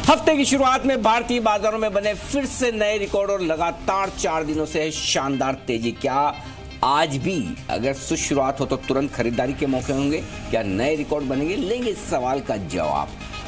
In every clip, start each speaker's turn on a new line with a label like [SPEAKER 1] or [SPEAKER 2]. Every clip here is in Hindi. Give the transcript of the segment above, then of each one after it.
[SPEAKER 1] हफ्ते की शुरुआत में भारतीय बाजारों में बने फिर से नए रिकॉर्ड और लगातार 4 दिनों से शानदार तेजी। क्या आज भी अगर शुरुआत हो तो तुरंत खरीदारी के मौके होंगे? क्या नए रिकॉर्ड बनेंगे? लेंगे इस सवाल का जवाब।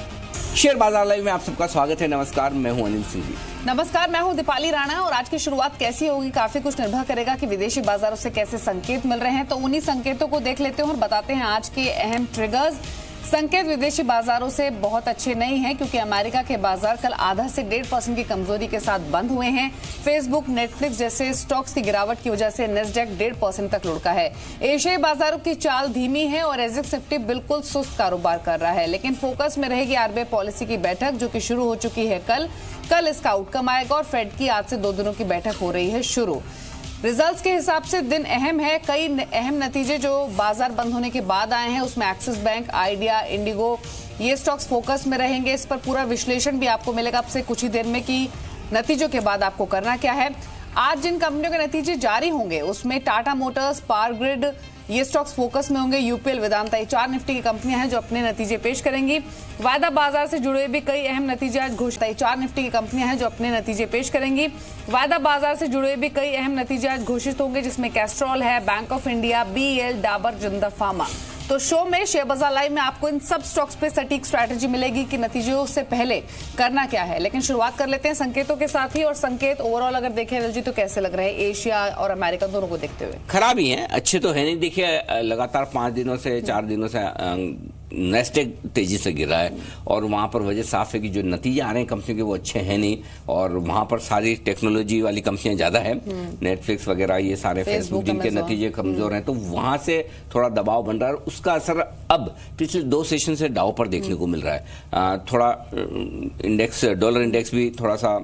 [SPEAKER 1] शेयर बाजार लाइव में आप सबका स्वागत है। नमस्कार, मैं हूं अनिल सिंह जी।
[SPEAKER 2] नमस्कार, मैं हूं दीपाली राणा। और आज की शुरुआत कैसी होगी काफी कुछ निर्भर करेगा कि विदेशी बाजारों से कैसे संकेत मिल रहे हैं। तो उन्हीं संकेतों को देख लेते हैं और बताते हैं आज के अहम ट्रिगर्स। संकेत विदेशी बाजारों से बहुत अच्छे नहीं हैं क्योंकि अमेरिका के बाजार कल आधा से 1.5% की कमजोरी के साथ बंद हुए हैं। फेसबुक, नेटफ्लिक्स जैसे स्टॉक्स की गिरावट की वजह से नेस्डैक 1.5% तक लुढ़का है। एशियाई बाजारों की चाल धीमी है और सेंसेक्स निफ्टी बिल्कुल सुस्त कारोबार कर रहा है। लेकिन फोकस में रहेगी आरबीआई पॉलिसी की बैठक जो कि शुरू हो चुकी है कल इसका आउटकम आएगा और फेड की आज से 2 दिनों की बैठक हो रही है शुरू। रिजल्ट्स के हिसाब से दिन अहम है। कई अहम नतीजे जो बाजार बंद होने के बाद आए हैं उसमें एक्सिस बैंक, आइडिया, इंडिगो ये स्टॉक्स फोकस में रहेंगे। इस पर पूरा विश्लेषण भी आपको मिलेगा आपसे कुछ ही देर में कि नतीजों के बाद आपको करना क्या है। आज जिन कंपनियों के नतीजे जारी होंगे उसमें टाटा मोटर्स, पावर ग्रिड ये स्टॉक्स फोकस में होंगे। यूपीएल, वेदांता ये 4 निफ्टी की कंपनियां हैं जो अपने नतीजे पेश करेंगी। वायदा बाजार से जुड़े भी कई अहम नतीजे आज घोषित। 4 निफ्टी की कंपनियां हैं जो अपने नतीजे पेश करेंगी। वायदा बाजार से जुड़े भी कई अहम नतीजे आज घोषित होंगे जिसमें कैस्ट्रॉल है, bank of India, BL, Dabur, Jindal pharma. तो शो में शेयर बाजार लाइव में आपको इन सब स्टॉक्स पे सटीक स्ट्रैटेजी मिलेगी कि नतीजों से पहले करना क्या है। लेकिन शुरुआत कर लेते हैं संकेतों के साथ ही। और संकेत ओवरऑल अगर देखें अनिल जी तो कैसे लग रहे हैं एशिया और अमेरिका दोनों को देखते हुए?
[SPEAKER 1] खराब ही है, अच्छे तो है नहीं। देखिए लगातार 5 दिनों से 4 दिनों से नेस्डैक तेजी से गिर रहा है और वहां पर वजह साफ है कि जो नतीजे आ रहे हैं कंपनी के वो अच्छे हैं नहीं। और वहां पर सारी टेक्नोलॉजी वाली कंपनियां ज्यादा है, नेटफ्लिक्स वगैरह ये सारे, फेसबुक जिनके नतीजे कमजोर हैं तो वहां से थोड़ा दबाव बन रहा है। उसका असर अब पिछले 2 सेशन से डाउ पर देखने को मिल रहा है। थोड़ा इंडेक्स, डॉलर इंडेक्स भी थोड़ा सा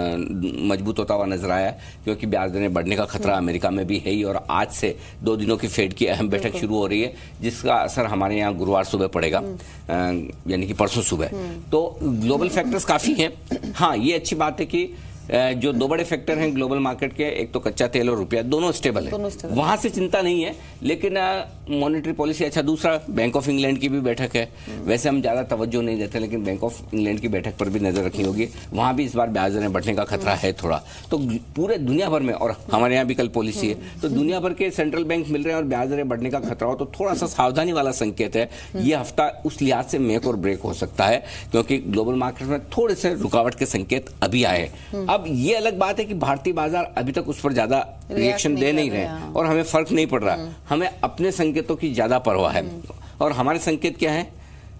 [SPEAKER 1] मजबूत होता हुआ नजर आया क्योंकि ब्याज दरें बढ़ने का खतरा अमेरिका में भी है ही। और आज से 2 दिनों की फेड की अहम बैठक शुरू हो रही है जिसका असर हमारे यहाँ गुरुवार सुबह पड़ेगा, यानी कि परसों सुबह। तो ग्लोबल फैक्टर्स काफी हैं। हाँ, ये अच्छी बात है कि जो 2 बड़े फैक्टर हैं ग्लोबल मार्केट के, एक तो कच्चा तेल और रुपया, दोनों स्टेबल है, वहां से चिंता नहीं है। लेकिन मॉनेटरी पॉलिसी अच्छा। दूसरा, बैंक ऑफ इंग्लैंड की भी बैठक है। वैसे हम ज्यादा तवज्जो नहीं देते लेकिन बैंक ऑफ इंग्लैंड की बैठक पर भी नजर रखनी होगी। वहां भी इस बार ब्याज दरें बढ़ने का खतरा है थोड़ा। तो पूरे दुनिया भर में, और हमारे यहाँ भी कल पॉलिसी है, तो दुनिया भर के सेंट्रल बैंक मिल रहे हैं और ब्याज दरें बढ़ने का खतरा हो तो थोड़ा सा सावधानी वाला संकेत है। ये हफ्ता उस लिहाज से मेक और ब्रेक हो सकता है क्योंकि ग्लोबल मार्केट में थोड़े से रुकावट के संकेत अभी आए। अब ये अलग बात है कि भारतीय बाजार अभी तक उस पर ज्यादा रिएक्शन दे नहीं रहे और हमें फर्क नहीं पड़ रहा। हमें अपने संकेतों की ज्यादा परवाह है। और हमारे संकेत क्या है?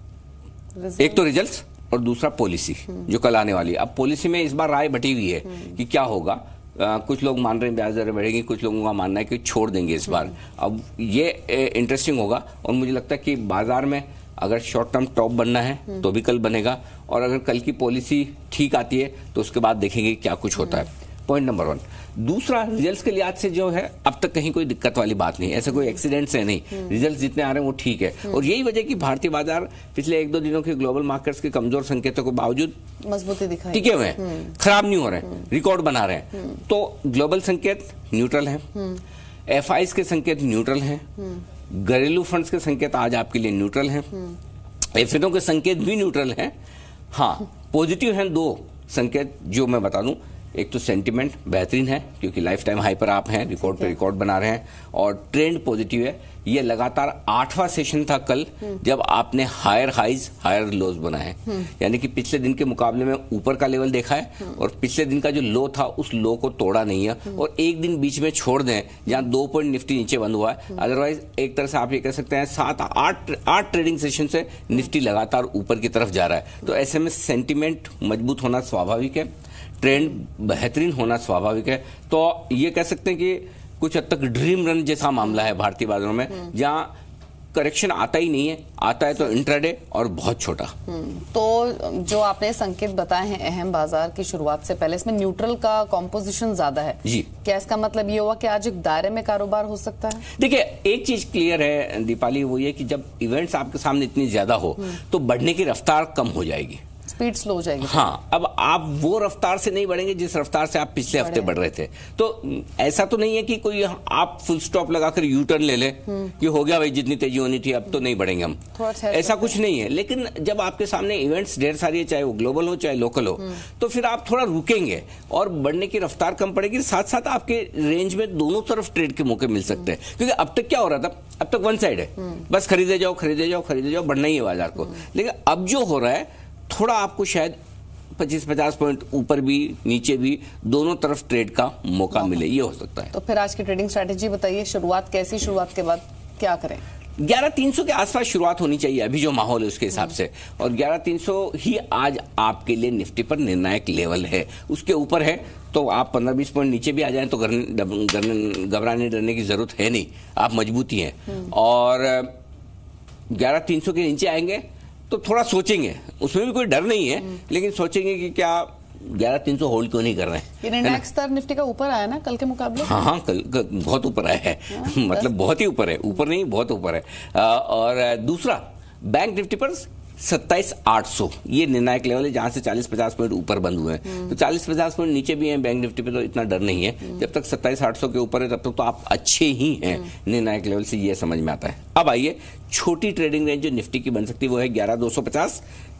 [SPEAKER 1] एक तो रिजल्ट्स और दूसरा पॉलिसी जो कल आने वाली है। अब पॉलिसी में इस बार राय बटी हुई है कि क्या होगा। कुछ लोग मान रहे हैं ब्याज दरें बढ़ेगी, कुछ लोगों का मानना है कि छोड़ देंगे इस बार। अब ये इंटरेस्टिंग होगा और मुझे लगता है कि बाजार में अगर शॉर्ट टर्म टॉप बनना है तो भी कल बनेगा और अगर कल की पॉलिसी ठीक आती है तो उसके बाद देखेंगे क्या कुछ होता है। Point number 1। दूसरा, रिजल्ट्स के लिहाज से जो है अब तक कहीं कोई दिक्कत वाली बात नहीं, ऐसे कोई एक्सीडेंट्स है नहीं। रिजल्ट्स जितने आ रहे हैं वो ठीक है और यही वजह कि भारतीय बाजार पिछले 1-2 दिनों के ग्लोबल मार्केट्स के कमजोर संकेतों के बावजूद मजबूती दिखाई टिके हुए हैं, खराब नहीं हो रहे हैं, रिकॉर्ड बना रहे हैं। तो ग्लोबल संकेत न्यूट्रल है, एफआईज के संकेत न्यूट्रल है, घरेलू फंड्स के संकेत आज आपके लिए न्यूट्रल हैं, एफएनओ के संकेत भी न्यूट्रल हैं। हाँ, पॉजिटिव हैं 2 संकेत जो मैं बता दूं। एक तो सेंटिमेंट बेहतरीन है क्योंकि लाइफ टाइम हाई पर आप हैं, रिकॉर्ड पे रिकॉर्ड बना रहे हैं और ट्रेंड पॉजिटिव है। ये लगातार 8वां सेशन था कल जब आपने हायर हाइज हायर लोज बनाए, यानी कि पिछले दिन के मुकाबले में ऊपर का लेवल देखा है और पिछले दिन का जो लो था उस लो को तोड़ा नहीं है। और एक दिन बीच में छोड़ दें जहां 2 पॉइंट निफ्टी नीचे बंद हुआ है। अदरवाइज एक तरह से आप ये कह सकते हैं 7-8 ट्रेडिंग सेशन से निफ्टी लगातार ऊपर की तरफ जा रहा है। तो ऐसे में सेंटिमेंट मजबूत होना स्वाभाविक है, ट्रेंड बेहतरीन होना स्वाभाविक है। तो ये कह सकते हैं कि कुछ हद तक ड्रीम रन जैसा मामला है भारतीय बाजारों में जहां करेक्शन आता ही नहीं है, आता है तो इंट्राडे और बहुत छोटा।
[SPEAKER 2] तो जो आपने संकेत बताए हैं अहम बाजार की शुरुआत से पहले, इसमें न्यूट्रल का कॉम्पोजिशन ज्यादा है जी। क्या इसका मतलब ये हुआ कि आज एक दायरे में कारोबार हो सकता है?
[SPEAKER 1] देखिए, एक चीज क्लियर है दीपाली, वो ये कि जब इवेंट्स आपके सामने इतनी ज्यादा हो तो बढ़ने की रफ्तार कम हो जाएगी।
[SPEAKER 2] स्पीड स्लो हो जाएगी।
[SPEAKER 1] हाँ, अब आप वो रफ्तार से नहीं बढ़ेंगे जिस रफ्तार से आप पिछले हफ्ते बढ़ रहे थे। तो ऐसा तो नहीं है कि कोई आप फुल स्टॉप लगाकर यू टर्न ले ले कि हो गया भाई, जितनी तेजी होनी थी अब तो नहीं बढ़ेंगे हम, ऐसा कुछ नहीं है। लेकिन जब आपके सामने इवेंट्स ढेर सारी है, चाहे वो ग्लोबल हो चाहे लोकल हो, तो फिर आप थोड़ा रुकेंगे और बढ़ने की रफ्तार कम पड़ेगी। साथ साथ आपके रेंज में दोनों तरफ ट्रेड के मौके मिल सकते हैं, क्योंकि अब तक क्या हो रहा था, अब तक वन साइड है, बस खरीदे जाओ खरीदे जाओ खरीदे जाओ, बढ़ना ही है बाजार को। लेकिन अब जो हो रहा है, थोड़ा आपको शायद 25-50 पॉइंट ऊपर भी नीचे भी दोनों तरफ ट्रेड का मौका मिले, ये हो सकता है।
[SPEAKER 2] तो फिर आज की ट्रेडिंग स्ट्रैटेजी बताइए, शुरुआत कैसी, शुरुआत के बाद क्या करें?
[SPEAKER 1] 11,300 के आसपास शुरुआत होनी चाहिए अभी जो माहौल है उसके हिसाब से, और 11,300 ही आज आपके लिए निफ्टी पर निर्णायक लेवल है। उसके ऊपर है तो आप 15-20 पॉइंट नीचे भी आ जाएं तो घबराने डरने की जरूरत है नहीं, आप मजबूती हैं। और 11,300 के नीचे आएंगे तो थोड़ा सोचेंगे, उसमें भी कोई डर नहीं है, लेकिन सोचेंगे कि क्या 11,300 होल्ड क्यों नहीं कर रहे हैं।
[SPEAKER 2] ये निर्णायक स्तर निफ्टी का ऊपर आया ना कल के मुकाबले?
[SPEAKER 1] हाँ, कल बहुत ऊपर आया है। मतलब बहुत ही ऊपर है, ऊपर नहीं बहुत ऊपर है। और दूसरा, बैंक निफ्टी पर 27,800 ये निर्णायक लेवल है, जहां से 40-50 पॉइंट ऊपर बंद हुए हैं। तो 40-50 पॉइंट नीचे भी हैं बैंक निफ्टी पे, तो इतना डर नहीं है। जब तक 27,800 के ऊपर है तब तक तो आप अच्छे ही हैं निर्णायक लेवल से, ये समझ में आता है। अब आइए, छोटी ट्रेडिंग रेंज जो निफ्टी की बन सकती है वो है 11,250,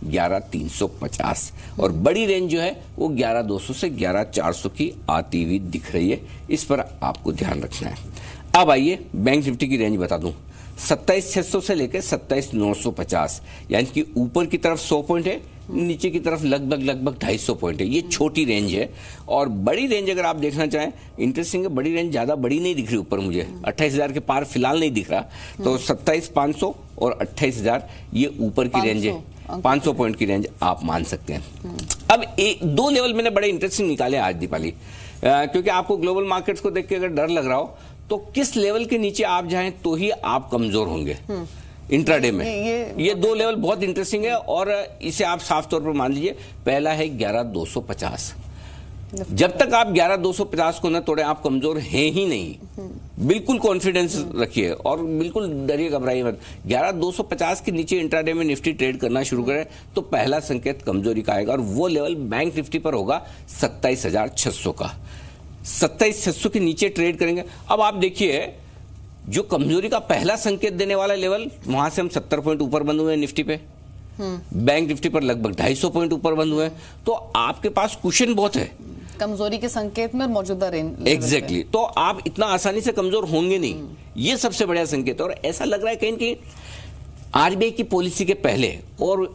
[SPEAKER 1] 11,350, और बड़ी रेंज जो है वो 11,200 से 11,400 की आती हुई दिख रही है। इस पर आपको ध्यान रखना है। अब आइए, बैंक निफ्टी की रेंज बता दूं, 27,600 से लेकर 27,950, यानी कि ऊपर की तरफ 100 पॉइंट है, नीचे की तरफ लगभग 250 पॉइंट है। ये छोटी रेंज है। और बड़ी रेंज अगर आप देखना चाहें, इंटरेस्टिंग है, बड़ी रेंज ज्यादा बड़ी नहीं दिख रही ऊपर मुझे, 28,000 के पार फिलहाल नहीं दिख रहा। तो 27,500 और 28,000 ये ऊपर की रेंज है, 500 पॉइंट की रेंज आप मान सकते हैं। अब दो लेवल मैंने बड़े इंटरेस्टिंग निकाले आज दीपाली, क्योंकि आपको ग्लोबल मार्केट्स को देख के अगर डर लग रहा हो तो किस लेवल के नीचे आप जाएं तो ही आप कमजोर होंगे इंट्राडे में। ये दो लेवल बहुत इंटरेस्टिंग है, और इसे आप साफ तौर पर मान लीजिए। पहला है 11,250। जब तक आप 11,250 को न तोड़े आप कमजोर हैं ही नहीं। बिल्कुल कॉन्फिडेंस रखिए और बिल्कुल डरिए घबराइए मत। 11,250 के नीचे इंट्राडे में निफ्टी ट्रेड करना शुरू करे तो पहला संकेत कमजोरी का आएगा, और वो लेवल बैंक निफ्टी पर होगा 27,600 का। 27,600 के नीचे ट्रेड करेंगे। अब आप देखिए, जो कमजोरी का पहला संकेत देने वाला लेवल, वहां से हम 70 पॉइंट ऊपर बंद हुए हैं निफ्टी पे, बैंक निफ्टी पर लगभग 250 पॉइंट ऊपर बंद हुए हैं। तो आपके पास कुशन बहुत है
[SPEAKER 2] कमजोरी के संकेत में, मौजूदा रेंज।
[SPEAKER 1] एग्जैक्टली। तो आप इतना आसानी से कमजोर होंगे नहीं, ये सबसे बढ़िया संकेत है। और ऐसा लग रहा है कहीं कि आरबीआई की पॉलिसी के पहले और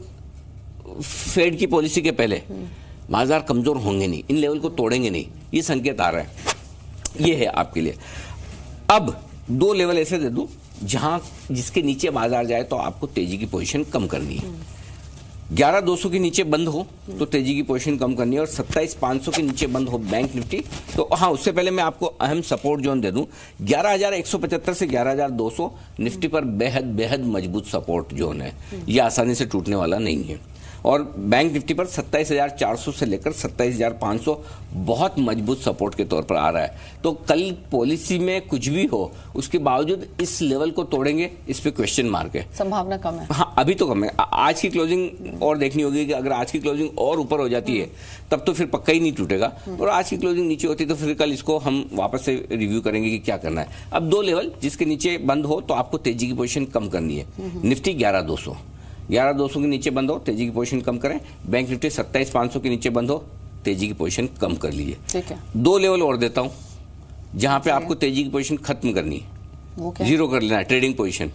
[SPEAKER 1] फेड की पॉलिसी के पहले बाजार कमजोर होंगे नहीं, इन लेवल को तोड़ेंगे नहीं, ये संकेत आ रहा है। ये है आपके लिए। अब दो लेवल ऐसे दे दूं जहां जिसके नीचे बाजार जाए तो आपको तेजी की पोजीशन कम करनी है। 11,200 के नीचे बंद हो तो तेजी की पोजीशन कम करनी है, और 27,500 के नीचे बंद हो बैंक निफ्टी तो हाँ, उससे पहले मैं आपको अहम सपोर्ट जोन दे दूं, 11,175 से 11,200 निफ्टी पर बेहद मजबूत सपोर्ट जोन है, ये आसानी से टूटने वाला नहीं है। और बैंक निफ्टी पर 27,400 से लेकर 27,500 बहुत मजबूत सपोर्ट के तौर पर आ रहा है। तो कल पॉलिसी में कुछ भी हो उसके बावजूद इस लेवल को तोड़ेंगे, इस पे क्वेश्चन मार्क है,
[SPEAKER 2] संभावना कम है।
[SPEAKER 1] हाँ, अभी तो कम है। आज की क्लोजिंग और देखनी होगी कि अगर आज की क्लोजिंग और ऊपर हो जाती है तब तो फिर पक्का ही नहीं टूटेगा, और आज की क्लोजिंग नीचे होती तो फिर कल इसको हम वापस से रिव्यू करेंगे कि क्या करना है। अब दो लेवल जिसके नीचे बंद हो तो आपको तेजी की पोजीशन कम करनी है। निफ्टी 11,200 के नीचे बंद हो, तेजी की पोजीशन कम करें। बैंक निफ्टी 27,500 के नीचे बंद हो, तेजी की पोजीशन कम कर लीजिए।
[SPEAKER 2] ठीक है।
[SPEAKER 1] दो लेवल और देता हूं जहां पे आपको तेजी की पोजीशन खत्म करनी है,
[SPEAKER 2] वो क्या?
[SPEAKER 1] जीरो कर लेना है ट्रेडिंग पोजीशन।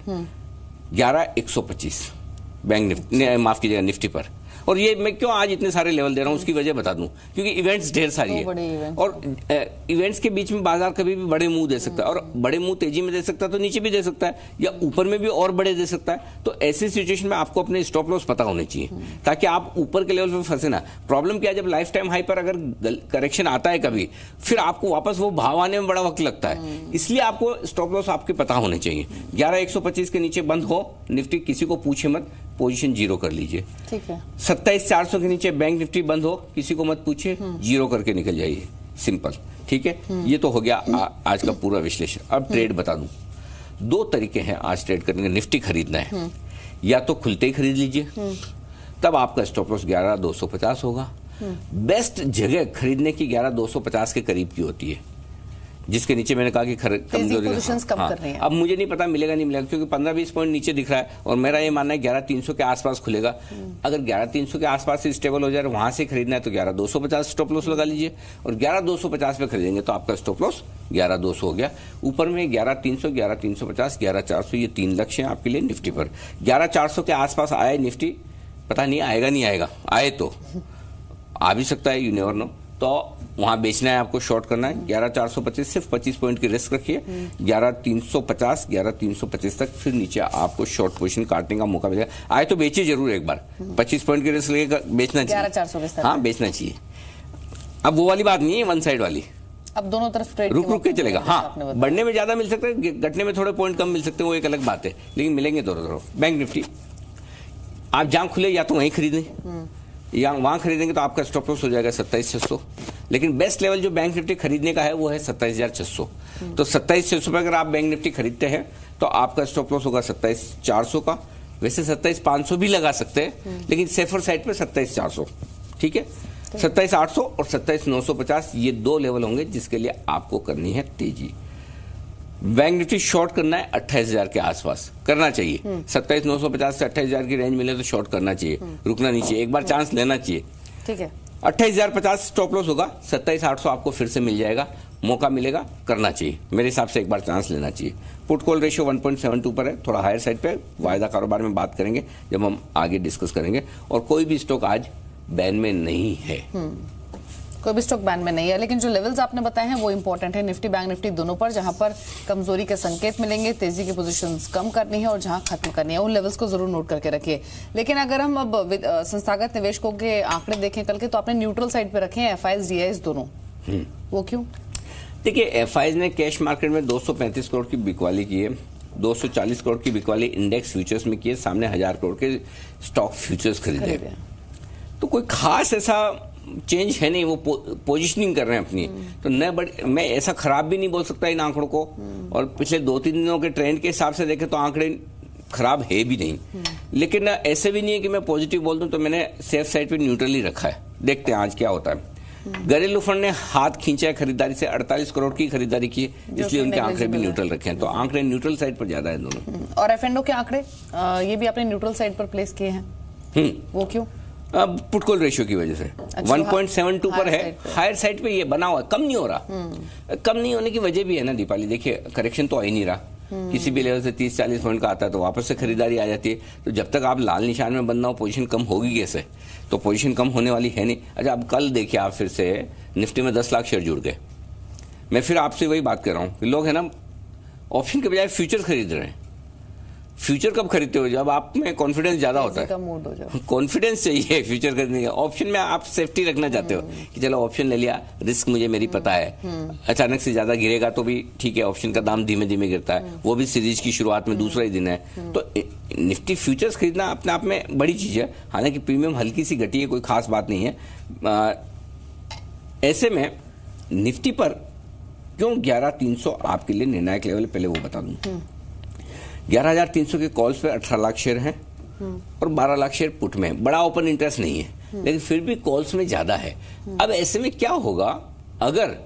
[SPEAKER 1] 11,125 बैंक निफ्टी, माफ कीजिएगा निफ्टी पर। और ये मैं क्यों आज इतने सारे लेवल दे रहा हूं उसकी वजह बता दूं, क्योंकि इवेंट्स ढेर सारी है, और इवेंट्स के बीच में बाजार कभी भी बड़े मुंह दे सकता है, और बड़े मुंह तेजी में दे सकता है तो नीचे भी दे सकता है, या ऊपर में भी और बड़े दे सकता है। तो ऐसी सिचुएशन में आपको अपने स्टॉप लॉस पता होने चाहिए ताकि आप ऊपर के लेवल पर फंसे ना। प्रॉब्लम क्या है, जब लाइफ टाइम हाई पर अगर करेक्शन आता है कभी, फिर आपको वापस वो भाव आने में बड़ा वक्त लगता है, इसलिए आपको स्टॉप लॉस आपके पता होने चाहिए। 11,125 के नीचे बंद हो निफ्टी, किसी को पूछे मत, पोजीशन जीरो कर लीजिए।
[SPEAKER 2] ठीक है।
[SPEAKER 1] 27,400 के नीचे बैंक निफ्टी बंद हो, किसी को मत पूछिए, जीरो करके निकल जाइए, सिंपल। ठीक है, ये तो हो गया आज का पूरा विश्लेषण। अब ट्रेड बता दूं, दो तरीके हैं आज ट्रेड करने के। निफ्टी खरीदना है, या तो खुलते ही खरीद लीजिए, तब आपका स्टॉप लॉस 11,250 होगा। बेस्ट जगह खरीदने की 11,250 के करीब की होती है, जिसके नीचे मैंने कहा कि कमजोरी
[SPEAKER 2] कम कर रही है।
[SPEAKER 1] अब मुझे नहीं पता मिलेगा नहीं मिलेगा, क्योंकि 15-20 पॉइंट नीचे दिख रहा है और मेरा ये मानना है 11,300 के आसपास खुलेगा। अगर 11,300 के आसपास से स्टेबल हो जाए, वहां से खरीदना है तो 11,250 स्टॉप लॉस लगा लीजिए, और 11,250 पे खरीदेंगे तो आपका स्टॉप लॉस 11,200 हो गया। ऊपर में 11,300, 11,350, 11,400 ये 3 लक्ष्य हैं आपके लिए निफ्टी पर। 11,400 के आसपास आए निफ्टी, पता नहीं आएगा नहीं आएगा, आए तो आ भी सकता है, यू नेवर नो, तो वहां बेचना है आपको, शॉर्ट करना है। 11,425 सिर्फ 25 पॉइंट की रिस्क रखिए, 11,350, 11,325 तक फिर नीचे आपको शॉर्ट पोजीशन काटने का मौका मिलेगा। आए तो बेचिए जरूर एक बार, 25 पॉइंट की रिस्क लेकर बेचना चाहिए,
[SPEAKER 2] 11,400
[SPEAKER 1] हाँ बेचना चाहिए। अब वो वाली बात नहीं है वन साइड वाली,
[SPEAKER 2] अब दोनों तरफ ट्रेड
[SPEAKER 1] रुक के चलेगा। हाँ, बढ़ने में ज्यादा मिल सकता है, घटने में थोड़े पॉइंट कम मिल सकते हैं, वो एक अलग बात है, लेकिन मिलेंगे दोनों तरफ। बैंक निफ्टी आप जहां खुले या तो वहीं खरीदें या वहां खरीदेंगे तो आपका स्टॉप लॉस हो जाएगा 27,600, लेकिन बेस्ट लेवल जो बैंक निफ्टी खरीदने का है वो है 27,600। तो 27,600 पर अगर आप बैंक निफ्टी खरीदते हैं तो आपका स्टॉप लॉस होगा 27,400 का। वैसे 27,500 भी लगा सकते हैं, लेकिन सेफर साइड पे 27,400, ठीक है। 27,800 और 27,950 ये 2 लेवल होंगे जिसके लिए आपको करनी है तेजी। बैंक निफ्टी शॉर्ट करना है 28,000 के आसपास, करना चाहिए। 27,950 से 28,000 की रेंज मिले तो शॉर्ट करना चाहिए, रुकना नहीं चाहिए, एक बार चांस लेना चाहिए,
[SPEAKER 2] ठीक है।
[SPEAKER 1] 28,050 स्टॉप लॉस होगा, 27,800 आपको फिर से मिल जाएगा, मौका मिलेगा, करना चाहिए, मेरे हिसाब से एक बार चांस लेना चाहिए। पुट कॉल रेशियो 1.72 पर है, थोड़ा हायर साइड पे, वायदा कारोबार में बात करेंगे जब हम आगे डिस्कस करेंगे। और कोई भी स्टॉक आज बैन में नहीं है,
[SPEAKER 2] कोई भी स्टॉक बैन में नहीं है, लेकिन जो लेवल्स आपने बताए हैं वो इंपॉर्टेंट है, निफ्टी बैंक निफ्टी दोनों पर, जहां पर कमजोरी के संकेत मिलेंगे, तेजी की पोजीशंस कम करनी है और जहां खत्म करनी है, उन लेवल्स को जरूर नोट करके रखिए। लेकिन अगर हम अब संस्थागत निवेशकों के आंकड़े देखें कल के, तो आपने न्यूट्रल साइड पे रखे हैं एफआईज डीआईज दोनों, वो क्यों?
[SPEAKER 1] देखिए, एफआईज ने कैश मार्केट में 235 करोड़ की बिकवाली की है, 240 करोड़ की बिकवाली इंडेक्स फ्यूचर्स में की है, सामने 1000 करोड़ के स्टॉक फ्यूचर्स खरीदे। तो कोई खास ऐसा चेंज है नहीं, वो पोजीशनिंग कर रहे हैं अपनी, तो मैं ऐसा खराब भी नहीं बोल सकता इन आंकड़ों को। और पिछले 2-3 दिनों के ट्रेंड के हिसाब से देखें तो आंकड़े खराब है भी नहीं, लेकिन ऐसे भी नहीं है कि मैं पॉजिटिव बोल दूं, तो मैंने सेफ साइड पे न्यूट्रल ही रखा है। देखते हैं आज क्या होता है। घरेलू फंड ने हाथ खींचा है खरीदारी से, 48 करोड़ की खरीदारी की, इसलिए उनके आंकड़े भी न्यूट्रल रखे हैं, तो आंकड़े न्यूट्रल साइड पर ज्यादा है दोनों।
[SPEAKER 2] और एफ&ओ के आंकड़े ये भी आपने न्यूट्रल साइड पर प्लेस किए हैं, वो क्यों?
[SPEAKER 1] पुट कॉल रेशियो की वजह से 1.72 पर है, हायर साइड पे ये बना हुआ है, कम नहीं हो रहा। कम नहीं होने की वजह भी है ना दीपाली, देखिए करेक्शन तो आ ही नहीं रहा, किसी भी लेवल से 30-40 पॉइंट का आता है तो वापस से खरीदारी आ जाती है। तो जब तक आप लाल निशान में बंद ना हो, पोजीशन कम होगी कैसे? तो पोजीशन कम होने वाली है नहीं। अच्छा, अब कल देखिए आप फिर से निफ्टी में 10 लाख शेयर जुड़ गए। मैं फिर आपसे वही बात कर रहा हूँ, लोग है ना ऑप्शन के बजाय फ्यूचर खरीद रहे हैं। फ्यूचर कब खरीदते हो? जब आप में कॉन्फिडेंस ज्यादा होता है, कॉन्फिडेंस चाहिए फ्यूचर खरीदने का। ऑप्शन में आप सेफ्टी रखना चाहते हो कि चलो ऑप्शन ले लिया, रिस्क मुझे मेरी पता है, अचानक से ज्यादा गिरेगा तो भी ठीक है, ऑप्शन का दाम धीमे धीमे गिरता है, वो भी सीरीज की शुरुआत में दूसरा ही दिन है। तो निफ्टी फ्यूचर्स खरीदना अपने आप में बड़ी चीज है, हालांकि प्रीमियम हल्की सी घटी है, कोई खास बात नहीं है। ऐसे में निफ्टी पर क्यों 11,300 आपके लिए निर्णायक लेवल, पहले वो बता दूं। 11,300 के कॉल्स पे 18 लाख शेयर हैं और 12 लाख शेयर पुट में। बड़ा ओपन इंटरेस्ट नहीं है, लेकिन फिर भी कॉल्स में ज्यादा है। अब ऐसे में क्या होगा, अगर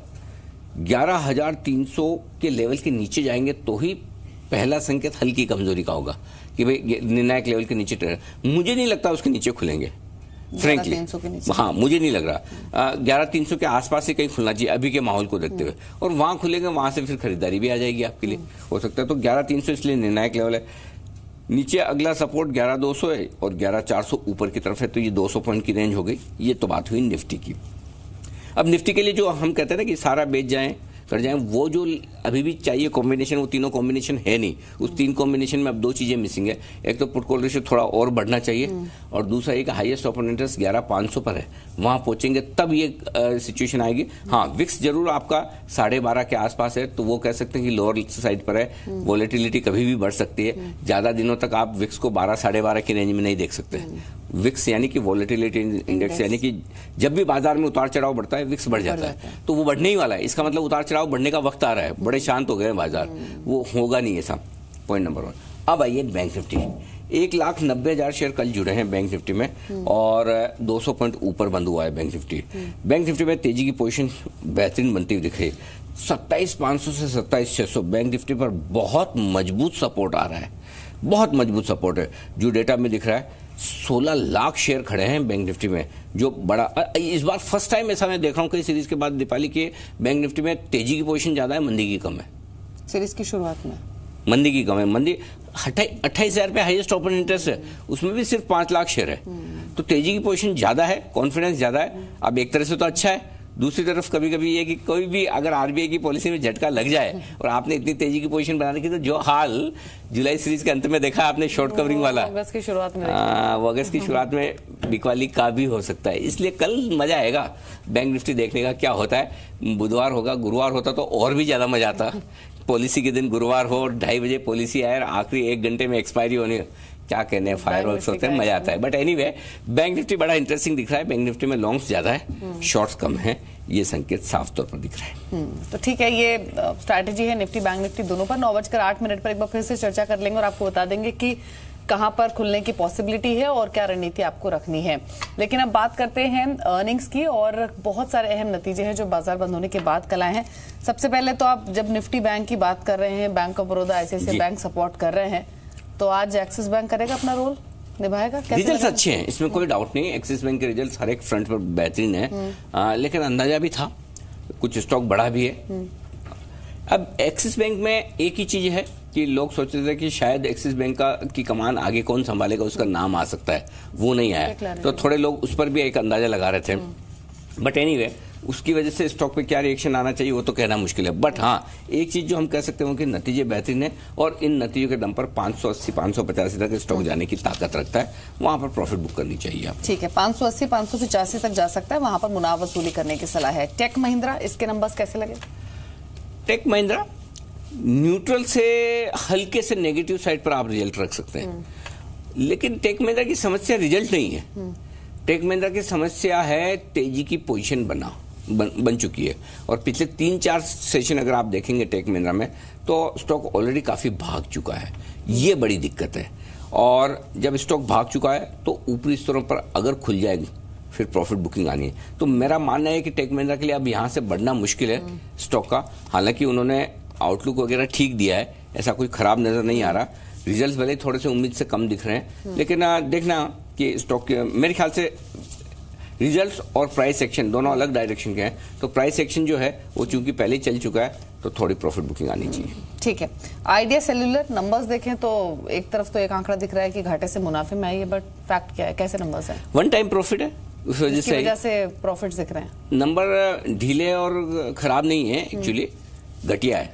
[SPEAKER 1] 11,300 के लेवल के नीचे जाएंगे तो ही पहला संकेत हल्की कमजोरी का होगा कि भाई निर्णायक लेवल के नीचे ट्रेड। मुझे नहीं लगता उसके नीचे खुलेंगे, फ्रेंकली। हाँ, मुझे नहीं लग रहा। 11,300 के आसपास ही कहीं खुलना चाहिए अभी के माहौल को देखते हुए, और वहां खुलेंगे, वहां से फिर खरीदारी भी आ जाएगी आपके लिए, हो सकता है। तो 11,300 इसलिए निर्णायक लेवल है। नीचे अगला सपोर्ट 11,200 है और 11,400 ऊपर की तरफ है, तो ये 200 पॉइंट की रेंज हो गई। ये तो बात हुई निफ्टी की। अब निफ्टी के लिए जो हम कहते हैं ना कि सारा बेच जाएं, कर जाएं, वो जो अभी भी चाहिए कॉम्बिनेशन, वो तीनों कॉम्बिनेशन है नहीं। उस 3 कॉम्बिनेशन में अब 2 चीजें मिसिंग है। एक तो पुट कॉल रेशियो थोड़ा और बढ़ना चाहिए, और दूसरा एक हाईएस्ट ओपन इंटरेस्ट 11,500 पर है, वहां पहुंचेंगे तब ये सिचुएशन आएगी। हाँ, विक्स जरूर आपका 12.5 के आसपास है, तो वो कह सकते हैं कि लोअर साइड पर है, वॉलेटिलिटी कभी भी बढ़ सकती है। ज्यादा दिनों तक आप विक्स को 12-12.5 की रेंज में नहीं देख सकते। विक्स यानी कि वॉलेटिलिटी इंडेक्स, यानी कि जब भी बाजार में उतार चढ़ाव बढ़ता है विक्स बढ़ जाता है, तो वो बढ़ने ही वाला है। इसका मतलब उतार चढ़ाव बढ़ने का वक्त आ रहा है, बड़े शांत हो गए बाजार, वो होगा नहीं ऐसा। Point number 1। अब आइए बैंक निफ्टी। 1,90,000 शेयर कल जुड़े हैं बैंक निफ्टी में और 200 पॉइंट ऊपर बंद हुआ है बैंक निफ्टी। बैंक निफ्टी में तेजी की पोजीशन बेहतरीन बनती हुई दिख रही है। 27,500 से 27,600 बैंक निफ्टी पर बहुत मजबूत सपोर्ट आ रहा है, बहुत मजबूत सपोर्ट है। जो डेटा में दिख रहा है 16 लाख शेयर खड़े हैं बैंक निफ्टी में, जो बड़ा इस बार फर्स्ट टाइम ऐसा मैं देख रहा हूँ कई सीरीज के बाद दीपाली के बैंक निफ्टी में तेजी की पोजीशन ज्यादा है, मंदी की कम है।
[SPEAKER 2] सीरीज की शुरुआत में
[SPEAKER 1] मंदी की कम है, मंदी 28,000 पे हाईएस्ट ओपन इंटरेस्ट है, उसमें भी सिर्फ 5 लाख शेयर है। तो तेजी की पोजीशन ज्यादा है, कॉन्फिडेंस ज्यादा है। अब एक तरह से तो अच्छा है, दूसरी तरफ कभी कभी ये कि कोई भी अगर आरबीआई की पॉलिसी में झटका लग जाए और आपने इतनी तेजी की पोजीशन बना रखी, तो जो हाल जुलाई सीरीज के अंत में देखा आपने शॉर्ट कवरिंग वाला,
[SPEAKER 2] अगस्त की शुरुआत में
[SPEAKER 1] वो अगस्त की शुरुआत में बिकवाली का भी हो सकता है। इसलिए कल मजा आएगा बैंक निफ्टी देखने का क्या होता है। बुधवार होगा, गुरुवार होता तो और भी ज्यादा मजा आता। पॉलिसी के दिन गुरुवार हो, 2:30 बजे पॉलिसी आए और आखिरी 1 घंटे में एक्सपायरी होनी, क्या कहने, फायरवर्क्स होते हैं, मजा आता है। बट एनीवे बैंक निफ्टी बड़ा इंटरेस्टिंग दिख रहा है। बैंक निफ्टी में लॉन्ग्स ज्यादा है, शॉर्ट्स कम है, ये संकेत साफ तौर पर दिख रहा है।
[SPEAKER 2] तो ठीक है, ये स्ट्रैटेजी है निफ्टी बैंक निफ्टी दोनों पर। 9:08 पर एक बार फिर से चर्चा कर लेंगे और आपको बता देंगे कि कहां पर खुलने की पॉसिबिलिटी है और क्या रणनीति आपको रखनी है। लेकिन अब बात करते हैं अर्निंग्स की, और बहुत सारे अहम नतीजे हैं जो बाजार बंद होने के बाद कल आए हैं। सबसे पहले तो आप जब निफ्टी बैंक की बात कर रहे हैं, bank of Baroda, ICICI bank support कर रहे हैं, तो आज एक्सिस बैंक करेगा अपना रोल, निभाएगा?
[SPEAKER 1] रिजल्ट्स अच्छे हैं, इसमें कोई डाउट नहीं। एक्सिस बैंक के रिजल्ट्स हर एक फ्रंट पर बेहतरीन है, लेकिन अंदाजा भी था, कुछ स्टॉक बढ़ा भी है। अब एक्सिस बैंक में एक ही चीज है कि लोग सोचते थे कि शायद एक्सिस बैंक की कमान आगे कौन संभालेगा, उसका नाम आ सकता है, वो नहीं आया, तो थोड़े लोग उस पर भी एक अंदाजा लगा रहे थे। बट एनीवे उसकी वजह से स्टॉक पे क्या रिएक्शन आना चाहिए वो तो कहना मुश्किल है। बट हाँ, एक चीज जो हम कह सकते हैं कि नतीजे बेहतरीन है और इन नतीजों के दम पर 580 585 तक स्टॉक जाने की ताकत रखता है, वहां पर प्रॉफिट बुक करनी चाहिए आप।
[SPEAKER 2] ठीक है, 580 585 तक जा सकता है, वहां पर मुनाफा वसूली करने की सलाह है। टेक महिंद्रा, इसके नंबर्स कैसे लगे?
[SPEAKER 1] टेक महिंद्रा न्यूट्रल से हल्के से नेगेटिव साइड पर आप रिजल्ट रख सकते हैं, लेकिन टेक महिंद्रा की समस्या रिजल्ट नहीं है। टेक महिंद्रा की समस्या है तेजी की पोजीशन बन चुकी है, और पिछले 3-4 सेशन अगर आप देखेंगे टेक महिंद्रा में तो स्टॉक ऑलरेडी काफी भाग चुका है, ये बड़ी दिक्कत है। और जब स्टॉक भाग चुका है तो ऊपरी स्तरों पर अगर खुल जाएगी फिर प्रॉफिट बुकिंग आनी है। तो मेरा मानना है कि टेक महिंद्रा के लिए अब यहां से बढ़ना मुश्किल है स्टॉक का। हालांकि उन्होंने आउटलुक वगैरह ठीक दिया है, ऐसा कोई खराब नजर नहीं आ रहा। रिजल्ट्स भले थोड़े से उम्मीद से कम दिख रहे हैं, लेकिन देखना कि स्टॉक मेरे ख्याल से रिजल्ट्स और प्राइस एक्शन दोनों अलग डायरेक्शन के हैं। तो प्राइस एक्शन जो है वो चूंकि पहले चल चुका है तो थोड़ी प्रॉफिट बुकिंग आनी चाहिए।
[SPEAKER 2] ठीक है, आइडिया सेल्यूलर नंबर्स देखें तो एक तरफ तो एक आंकड़ा दिख रहा है कि घाटे से मुनाफे में आई है, बट फैक्ट क्या है, कैसे नंबर्स है?
[SPEAKER 1] 1 टाइम प्रॉफिट है, उस वजह से
[SPEAKER 2] प्रॉफिट दिख रहे हैं।
[SPEAKER 1] नंबर ढीले और खराब नहीं है, एक्चुअली घटिया है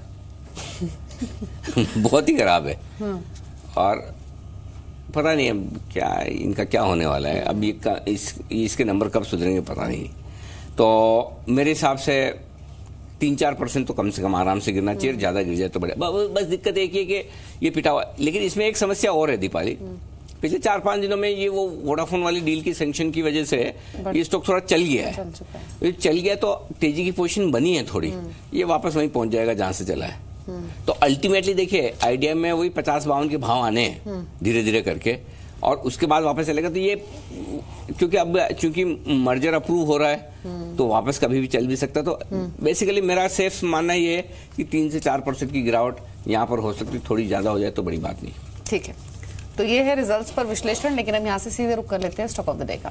[SPEAKER 1] बहुत ही खराब है। और पता नहीं अब क्या इनका क्या होने वाला है, अब इसके नंबर कब सुधरेंगे पता नहीं। तो मेरे हिसाब से 3-4% तो कम से कम आराम से गिरना चाहिए, ज्यादा गिर जाए तो बढ़िया। बस दिक्कत एक ही है कि ये पिटा हुआ, लेकिन इसमें एक समस्या और है दीपाली। पिछले 4-5 दिनों में ये वो वोडाफोन वाली डील की सैंक्शन की वजह से ये स्टॉक थोड़ा चल गया है। चल गया तो तेजी की पोजीशन बनी है थोड़ी, ये वापस वहीं पहुंच जाएगा जहां से चला है। तो अल्टीमेटली देखिए आइडिया में वही 50-52 के भाव आने हैं धीरे धीरे करके, और उसके बाद वापस चलेगा। तो ये क्योंकि अब चूंकि मर्जर अप्रूव हो रहा है तो वापस कभी भी चल भी सकता। तो बेसिकली मेरा सेफ मानना ये है कि 3 से 4% की गिरावट यहाँ पर हो सकती, थोड़ी ज्यादा हो जाए तो बड़ी बात नहीं।
[SPEAKER 2] ठीक है, तो ये है रिजल्ट्स पर विश्लेषण, लेकिन हम यहाँ से सीधे रुक कर लेते हैं स्टॉक ऑफ द डे का।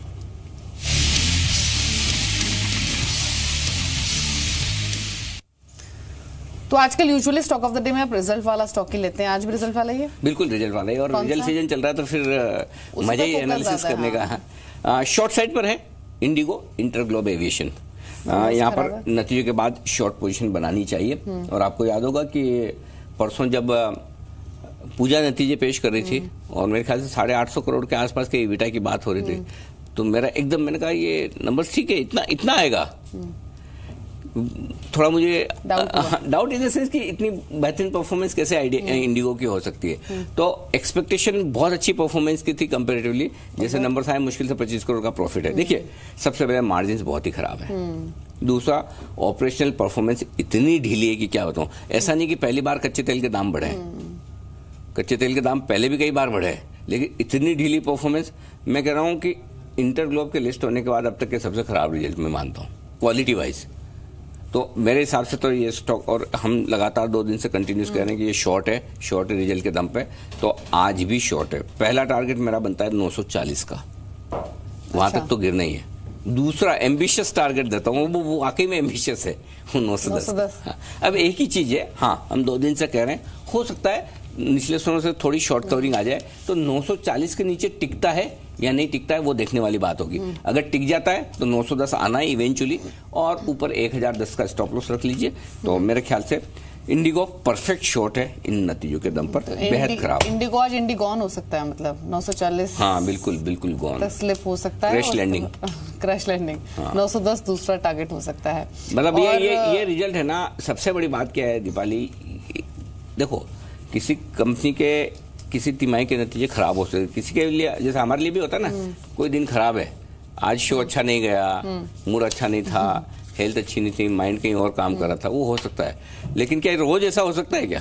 [SPEAKER 2] तो आजकल usually stock of the day में आप रिजल्ट वाला स्टॉक ही लेते हैं, आज भी रिजल्ट वाला ही है?
[SPEAKER 1] बिल्कुल रिजल्ट वाला है, और रिजल्ट सीजन चल रहा है तो फिर मजा ही एनालिसिस करने का। शॉर्ट साइड पर है इंडिगो इंटरग्लोब एविएशन, यहाँ पर नतीजों के बाद शॉर्ट पोजीशन बनानी चाहिए। और आपको याद होगा कि परसों जब पूजा नतीजे पेश कर रही थी और मेरे ख्याल से 850 करोड़ के आसपास के ईबिटा की बात हो रही थी, तो मेरा एकदम मैंने कहा ये नंबर ठीक है, इतना आएगा। थोड़ा मुझे डाउट इन द सेंस कि इतनी बेहतरीन परफॉर्मेंस कैसे इंडिगो की हो सकती है। तो एक्सपेक्टेशन बहुत अच्छी परफॉर्मेंस की थी कंपैरेटिवली, जैसे नंबर आए मुश्किल से 25 करोड़ का प्रॉफिट है। देखिए सबसे पहले मार्जिन बहुत ही खराब है, दूसरा ऑपरेशनल परफॉर्मेंस इतनी ढीली है कि क्या बताऊं। ऐसा नहीं कि पहली बार कच्चे तेल के दाम बढ़े, कच्चे तेल के दाम पहले भी कई बार बढ़े, लेकिन इतनी ढीली परफॉर्मेंस, मैं कह रहा हूं कि इंटरग्लोब के लिस्ट होने के बाद अब तक के सबसे खराब रिजल्ट मैं मानता हूं क्वालिटी वाइज। तो मेरे हिसाब से तो ये स्टॉक, और हम लगातार 2 दिन से कंटिन्यूस कह रहे हैं कि ये शॉर्ट है रिजल्ट के दम पे, तो आज भी शॉर्ट है। पहला टारगेट मेरा बनता है 940 का, वहां तक तो गिरना ही है। दूसरा एम्बिशियस टारगेट देता हूँ, वो वाकई में एम्बिशियस है, 910। हाँ, अब एक ही चीज है, हाँ हम 2 दिन से कह रहे हैं, हो सकता है निचले स्थानों से थोड़ी शॉर्ट कवरिंग आ जाए, तो 940 के नीचे टिकता है या नहीं टिकता है वो देखने वाली बात होगी। अगर टिक जाता है तो 910 आना है इवेंचुअली, और ऊपर 1010 का स्टॉप लॉस रख लीजिए। तो मेरे ख्याल से इंडिगो परफेक्ट शॉर्ट है इन नतीजों के दम पर, तो बेहद खराब।
[SPEAKER 2] इंडिगो आज इंडिगॉन हो सकता है, मतलब 940।
[SPEAKER 1] हाँ बिल्कुल बिल्कुल गॉन,
[SPEAKER 2] स्लिप हो सकता है,
[SPEAKER 1] क्रैश लैंडिंग।
[SPEAKER 2] Crash landing. 910 दूसरा टारगेट हो सकता है।
[SPEAKER 1] मतलब ये रिजल्ट है ना, सबसे बड़ी बात क्या है दीपाली, देखो किसी कंपनी के किसी तिमाही के नतीजे खराब हो सकते, किसी के लिए, जैसे हमारे लिए भी होता है ना, कोई दिन खराब है, आज शो अच्छा नहीं गया, मूड अच्छा नहीं था, हेल्थ अच्छी नहीं थी, माइंड कहीं और काम कर रहा था, वो हो सकता है। लेकिन क्या रोज ऐसा हो सकता है क्या?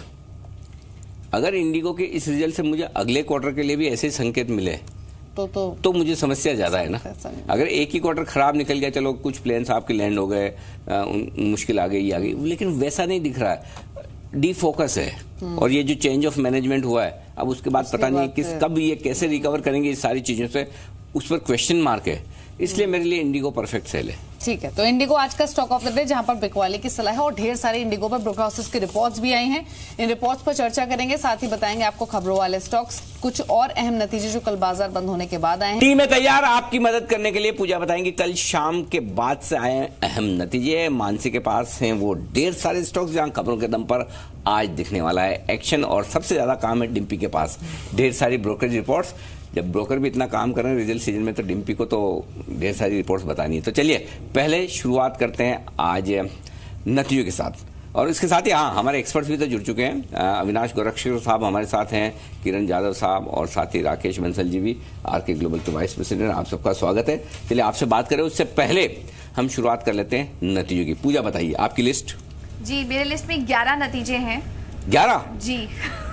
[SPEAKER 1] अगर इंडिगो के इस रिजल्ट से मुझे अगले क्वार्टर के लिए भी ऐसे संकेत मिले तो मुझे समस्या ज्यादा है ना। अगर एक ही क्वार्टर खराब निकल गया, चलो कुछ प्लेन्स आपके लैंड हो गए, मुश्किल आ गई, लेकिन वैसा नहीं दिख रहा है, डीफोकस है। और ये जो चेंज ऑफ मैनेजमेंट हुआ है, अब उसके बाद पता नहीं कब ये कैसे रिकवर करेंगे इस सारी चीजों से, उस पर क्वेश्चन मार्क है। इसलिए मेरे लिए इंडिगो परफेक्ट सेल है।
[SPEAKER 2] ठीक है, तो इंडिगो आज का स्टॉक ऑफ द डे, जहां पर बिकवाली की सलाह है, और ढेर सारे इंडिगो पर ब्रोकर हाउसेस की रिपोर्ट्स भी आई हैं। इन रिपोर्ट्स पर चर्चा करेंगे, साथ ही बताएंगे आपको खबरों वाले स्टॉक्स, कुछ और अहम नतीजे जो कल बाजार बंद होने के बाद आए हैं।
[SPEAKER 1] टीम है तैयार आपकी मदद करने के लिए। पूजा बताएंगे कल शाम के बाद से आए अहम नतीजे। मानसी के पास हैं वो ढेर सारे स्टॉक्स जहां खबरों के दम पर आज दिखने वाला है एक्शन, और सबसे ज्यादा काम है डिम्पी के पास, ढेर सारी ब्रोकरेज रिपोर्ट्स। जब ब्रोकर भी इतना काम कर रहे हैं रिजल्ट सीजन में, तो डिम्पी को तो ढेर सारी रिपोर्ट्स बतानी है। तो चलिए पहले शुरुआत करते हैं आज नतीजों के साथ, और इसके साथ ही हाँ हमारे एक्सपर्ट्स भी तो जुड़ चुके हैं। अविनाश गोरक्षकर साहब हमारे साथ हैं, किरण यादव साहब, और साथ ही राकेश बंसल जी भी, आरके ग्लोबल के वाइस प्रेसिडेंट। आप सबका स्वागत है। चलिए आपसे बात करें उससे पहले हम शुरुआत कर लेते हैं नतीजों की। पूजा बताइए आपकी लिस्ट।
[SPEAKER 3] जी मेरे लिस्ट में 11 नतीजे हैं।
[SPEAKER 1] 11?
[SPEAKER 3] जी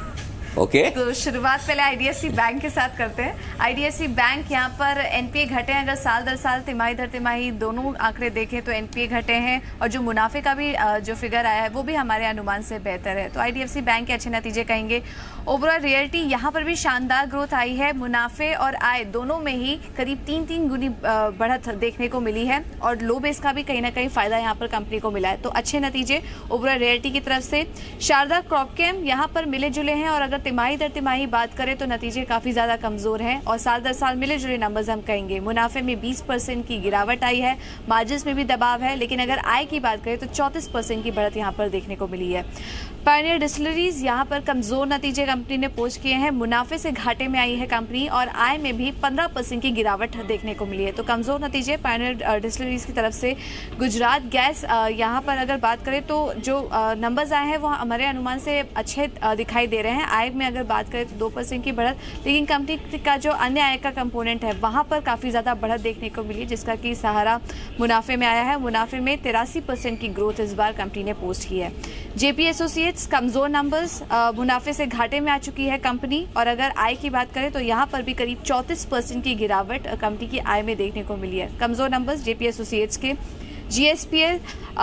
[SPEAKER 1] ओके
[SPEAKER 3] तो शुरुआत पहले आईडीएफसी बैंक के साथ करते हैं। आईडीएफसी बैंक यहाँ पर एनपीए घटे हैं, अगर साल दर साल तिमाही दर तिमाही दोनों आंकड़े देखें तो एनपीए घटे हैं, और जो मुनाफे का भी जो फिगर आया है वो भी हमारे अनुमान से बेहतर है। तो आईडीएफसी बैंक के अच्छे नतीजे कहेंगे। ओवरऑल रियल्टी यहाँ पर भी शानदार ग्रोथ आई है, मुनाफे और आय दोनों में ही करीब 3 गुनी बढ़त देखने को मिली है, और लो बेस का भी कहीं ना कहीं फायदा यहाँ पर कंपनी को मिला है। तो अच्छे नतीजे ओवरऑल रियल्टी की तरफ से। शारदा क्रॉपकेम यहाँ पर मिले जुले हैं, और अगर तिमाही दर तिमाही बात करें तो नतीजे काफी ज्यादा कमजोर हैं, और साल दर साल मिले जुले नंबर्स हम कहेंगे। मुनाफे में 20% की गिरावट आई है, मार्जिन्स में भी दबाव है, लेकिन अगर आय की बात करें तो 34% की बढ़त यहाँ पर देखने को मिली है। पायनियर डिस्टिलरीज यहाँ पर कमजोर नतीजे कंपनी ने पोस्ट किए हैं, मुनाफे से घाटे में आई है कंपनी, और आय में भी 15% की गिरावट देखने को मिली है। तो कमजोर नतीजे पायनियर डिस्टिलरीज की तरफ से। गुजरात गैस यहाँ पर अगर बात करें तो जो नंबर्स आए हैं वो हमारे अनुमान से अच्छे दिखाई दे रहे हैं। आय में अगर बात करें तो 2% की बढ़त, लेकिन कंपनी का जो अन्य आय का कंपोनेंट है वहां पर काफी ज्यादा बढ़त देखने को मिली, जिसका कि सहारा मुनाफे में आया है। मुनाफे में 83% की ग्रोथ इस बार कंपनी ने पोस्ट की है। जेपी एसोसिएट्स कमजोर नंबर्स, मुनाफे से घाटे में आ चुकी है कंपनी, और अगर आय की बात करें तो यहाँ पर भी करीब 34% की गिरावट कंपनी की आय में देखने को मिली है। कमजोर नंबर्स जेपी एसोसिएट्स के। जीएसपीएल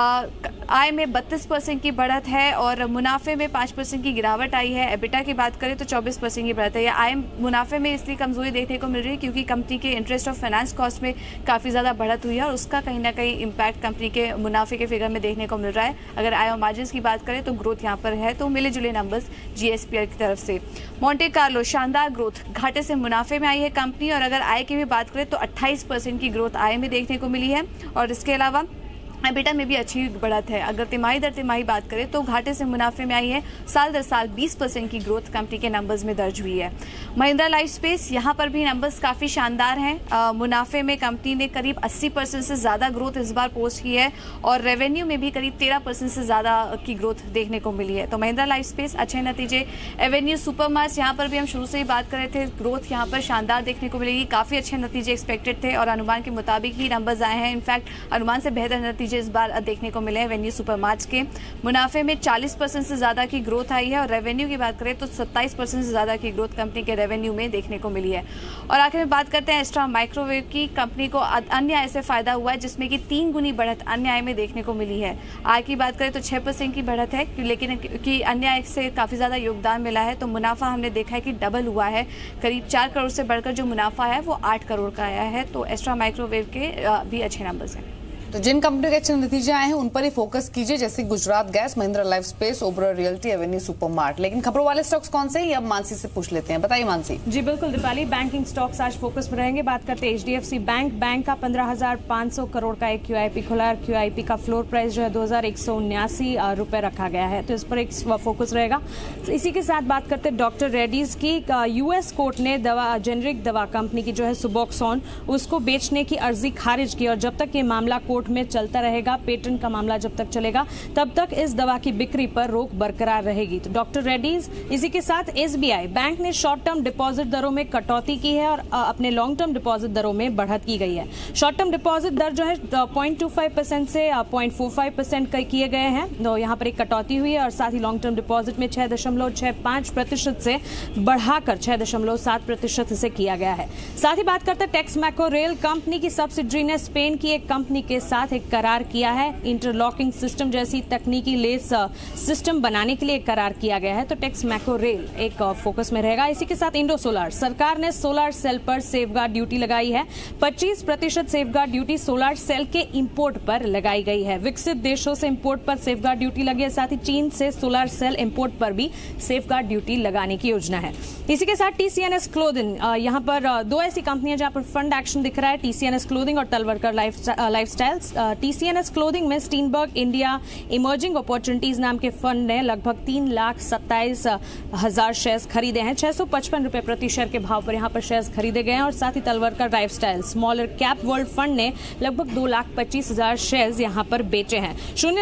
[SPEAKER 3] आय में 32% की बढ़त है, और मुनाफे में 5% की गिरावट आई है। एबिटा की बात करें तो 24% की बढ़त है। यह आय मुनाफे में इसलिए कमजोरी देखने को मिल रही है क्योंकि कंपनी के इंटरेस्ट ऑफ फाइनेंस कॉस्ट में काफ़ी ज़्यादा बढ़त हुई है, और उसका कहीं ना कहीं इम्पैक्ट कंपनी के मुनाफे के फिगर में देखने को मिल रहा है। अगर आय और मार्जिन की बात करें तो ग्रोथ यहाँ पर है। तो मिले जुले नंबर्स जीएसपीएल की तरफ से। मोंटे कार्लो शानदार ग्रोथ, घाटे से मुनाफे में आई है कंपनी, और अगर आय की भी बात करें तो 28% की ग्रोथ आय में देखने को मिली है, और इसके अलावा एबिटा में भी अच्छी बढ़त है। अगर तिमाही दर तिमाही बात करें तो घाटे से मुनाफे में आई है, साल दर साल 20% की ग्रोथ कंपनी के नंबर्स में दर्ज हुई है। महिंद्रा लाइफ स्पेस, यहाँ पर भी नंबर्स काफ़ी शानदार हैं। मुनाफे में कंपनी ने करीब 80% से ज़्यादा ग्रोथ इस बार पोस्ट की है, और रेवेन्यू में भी करीब 13% से ज़्यादा की ग्रोथ देखने को मिली है। तो महिंद्रा लाइफ स्पेस अच्छे नतीजे। एवेन्यू सुपरमार्ट्स, यहाँ पर भी हम शुरू से ही बात कर रहे थे, ग्रोथ यहाँ पर शानदार देखने को मिलेगी। काफ़ी अच्छे नतीजे एक्सपेक्टेड थे, और अनुमान के मुताबिक ही नंबर्स आए हैं। इनफैक्ट अनुमान से बेहतर नतीजे नतीजे इस बार देखने को मिले हैं। वेन्यू सुपरमार्ट्स के मुनाफे में 40% से ज्यादा की ग्रोथ आई है और रेवेन्यू की बात करें तो 27% से ज्यादा की ग्रोथ कंपनी के रेवेन्यू में देखने को मिली है। और आखिर में बात करते हैं एस्ट्रा माइक्रोवेव की। कंपनी को अन्य आय से फायदा हुआ है जिसमें कि 3 गुनी बढ़त अन्य आय में देखने को मिली है। आय की बात करें तो 6% की बढ़त है, लेकिन कि अन्य आय से काफी ज्यादा योगदान मिला है। तो मुनाफा हमने देखा है कि डबल हुआ है, करीब 4 करोड़ से बढ़कर जो मुनाफा है वो 8 करोड़ का आया है। तो एस्ट्रा माइक्रोवेव के भी अच्छे नंबर्स हैं।
[SPEAKER 2] तो जिन कंपनियों के अच्छे नतीजे आए हैं उन पर ही फोकस कीजिए, जैसे Gujarat gas, Mahindra life space, Oberoi realty, avenue supermart. लेकिन खबरों वाले स्टॉक्स कौन से हैं, अब मानसी से पूछ लेते हैं। बताइए मानसी।
[SPEAKER 4] जी बिल्कुल दीपाली, बैंकिंग स्टॉक्स आज फोकस में रहेंगे। बात करते हैं एचडीएफसी बैंक का 15,500 करोड़ का एक क्यूआईपी खुला। क्यूआईपी का फ्लोर प्राइस जो है 2,179 रुपए रखा गया है, तो इस पर एक फोकस रहेगा। इसी के साथ बात करते हैं डॉक्टर रेड्डीज की। यूएस कोर्ट ने जेनरिक दवा कंपनी की जो है सुबोक्सोन, उसको बेचने की अर्जी खारिज की, और जब तक ये मामला कोर्ट में चलता रहेगा, पेटेंट का मामला जब तक चलेगा, तब तक इस दवा की बिक्री पर रोक बरकरार रहेगी। तो डॉक्टर रेड्डीज, इसी के साथ एसबीआई बैंक ने शॉर्ट टर्म डिपॉजिट दरों में कटौती की है और अपने लॉन्ग टर्म डिपॉजिट दरों में बढ़त की गई है। शॉर्ट टर्म डिपॉजिट दर जो है 0.25% से 0.45% किए गए हैं, तो यहाँ पर एक कटौती हुई है। और साथ ही लॉन्ग टर्म डिपॉजिट में 6.65% से बढ़ाकर 6.7% से किया गया है। साथ ही बात करते हैं टेक्स मैको रेल कंपनी की सब्सिडरी ने स्पेन की एक कंपनी के साथ एक करार किया है। इंटरलॉकिंग सिस्टम जैसी तकनीकी लेस सिस्टम बनाने के लिए करार किया गया है। तो टेक्स मैको रेल एक फोकस में रहेगा। इसी के साथ इंडो सोलर, सरकार ने सोलर सेल पर सेफगार्ड ड्यूटी लगाई है। 25% सेफगार्ड ड्यूटी सोलर सेल के इंपोर्ट पर लगाई गई है। विकसित देशों से इंपोर्ट पर सेफगार्ड ड्यूटी लगी है, साथ ही चीन से सोलर सेल इंपोर्ट पर भी सेफगार्ड ड्यूटी लगाने की योजना है। इसी के साथ टीसीएनएस क्लोथिंग, यहाँ पर 2 ऐसी कंपनियां जहां पर फंड एक्शन दिख रहा है, टीसीएनएस क्लोथिंग और तलवरकर लाइफस्टाइल्स। टीसीएनएस क्लोथिंग में स्टीनबर्ग इंडिया इमर्जिंग अपॉर्चुनिटीज नाम के फंड ने लगभग 3,27,000 शेयर्स खरीदे हैं। 655 रुपए प्रति शेयर के भाव पर यहाँ पर शेयर्स खरीदे गए हैं। और साथ ही Talwalkar lifestyle smaller cap world fund ने लगभग 2,25,000 शेयर्स यहाँ पर बेचे हैं।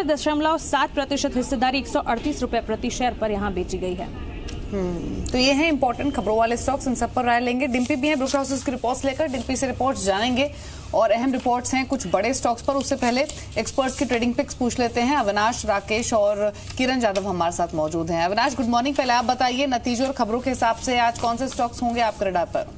[SPEAKER 4] 0.7% हिस्सेदारी 138 रुपए प्रति शेयर पर यहाँ बेची गई है।
[SPEAKER 2] तो ये है इंपॉर्टेंट खबरों वाले स्टॉक्स, इन सब पर राय लेंगे। डिम्पी भी है ब्रोकर हाउसेस की रिपोर्ट्स लेकर, डिम्पी से रिपोर्ट्स जानेंगे और अहम रिपोर्ट्स हैं कुछ बड़े स्टॉक्स पर। उससे पहले एक्सपर्ट्स की ट्रेडिंग पिक्स पूछ लेते हैं। अविनाश, राकेश और किरण यादव हमारे साथ मौजूद हैं। Avinash, good morning. पहले आप बताइए, नतीजों और खबरों के हिसाब से आज कौन से स्टॉक्स होंगे आपके रडार पर?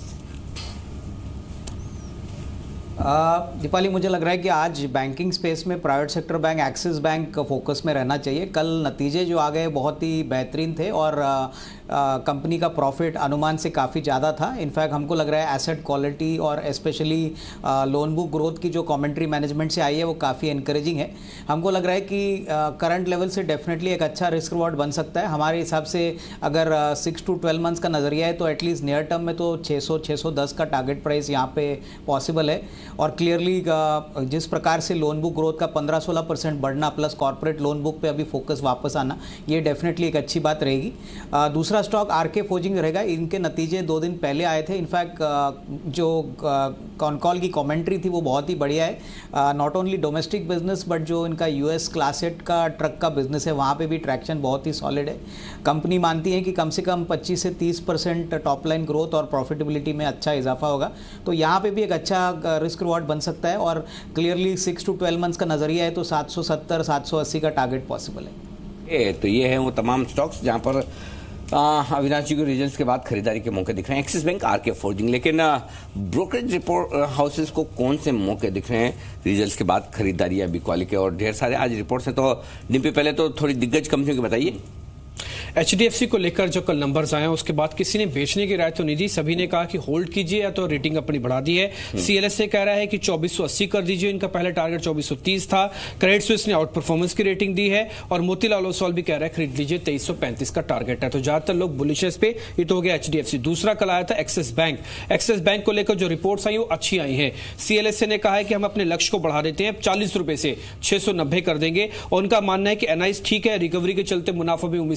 [SPEAKER 5] दीपाली, मुझे लग रहा है कि आज बैंकिंग स्पेस में private sector bank Axis bank focus में रहना चाहिए। कल नतीजे जो आ गए बहुत ही बेहतरीन थे और कंपनी का प्रॉफिट अनुमान से काफ़ी ज़्यादा था। इनफैक्ट हमको लग रहा है एसेट क्वालिटी और स्पेशली लोन बुक ग्रोथ की जो कमेंट्री मैनेजमेंट से आई है वो काफ़ी एनकरेजिंग है। हमको लग रहा है कि करंट लेवल से डेफिनेटली एक अच्छा रिस्क रिवॉर्ड बन सकता है। हमारे हिसाब से अगर 6 to 12 मंथ्स का नज़रिया है तो एटलीस्ट नियर टर्म में तो 600-610 का टारगेट प्राइस यहाँ पे पॉसिबल है। और क्लियरली जिस प्रकार से लोन बुक ग्रोथ का 15-16% बढ़ना प्लस कॉर्पोरेट लोन बुक पे अभी फोकस वापस आना, ये डेफिनेटली एक अच्छी बात रहेगी। दूसरा स्टॉक आरके फोर्जिंग रहेगा। इनके नतीजे 2 दिन पहले आए थे। इनफैक्ट जो कॉल की कमेंट्री थी वो बहुत ही बढ़िया है। Not only domestic business but जो इनका यूएस क्लास 8 का ट्रक का बिजनेस है वहाँ पे भी ट्रैक्शन बहुत ही सॉलिड है। कंपनी मानती है कि कम से कम 25 से 30% टॉप लाइन ग्रोथ और प्रॉफिटेबिलिटी में अच्छा इजाफा होगा। तो यहाँ पे भी एक अच्छा रिस्क रिवॉर्ड बन सकता है और क्लियरली 6 to 12 मंथ्स का नजरिया है तो 770-780 का टारगेट पॉसिबल है।
[SPEAKER 1] तो ये है वो तमाम स्टॉक्स जहां पर अविनाश जी को रिजल्ट्स के बाद खरीदारी के मौके दिख रहे हैं। Axis bank, RK forging. लेकिन ब्रोकरेज रिपोर्ट हाउसेस को कौन से मौके दिख रहे हैं रिजल्ट्स के बाद खरीदारी या बिकवाली के? और ढेर सारे आज रिपोर्ट्स हैं, तो डिम्पी पहले तो थोड़ी दिग्गज कंपनियों की बताइए।
[SPEAKER 6] एचडीएफसी को लेकर जो कल नंबर्स आए उसके बाद किसी ने बेचने की राय तो नहीं दी, सभी ने कहा कि होल्ड कीजिए या तो रेटिंग अपनी बढ़ा दी है। सीएलएसए कह रहा है कि 2480 कर दीजिए, इनका पहला टारगेट 2430 था। क्रेडिट स्विस ने आउट परफॉर्मेंस की रेटिंग दी है और मोतीलाल ओसवाल भी कह रहा है खरीद लीजिए, 2335 का टारगेट है। तो ज्यादातर लोग बुलिश पे, ये तो हो गया एचडीएफसी। दूसरा कल आया था एक्सिस बैंक। एक्सिस बैंक को लेकर जो रिपोर्ट्स आई वो अच्छी आई है। सीएलएसए ने कहा है कि हम अपने लक्ष्य को बढ़ा देते हैं, 40 रुपए से 690 कर देंगे और उनका मानना है कि एनआईएस ठीक है, रिकवरी के चलते मुनाफा भी उम्मीद से बेहतर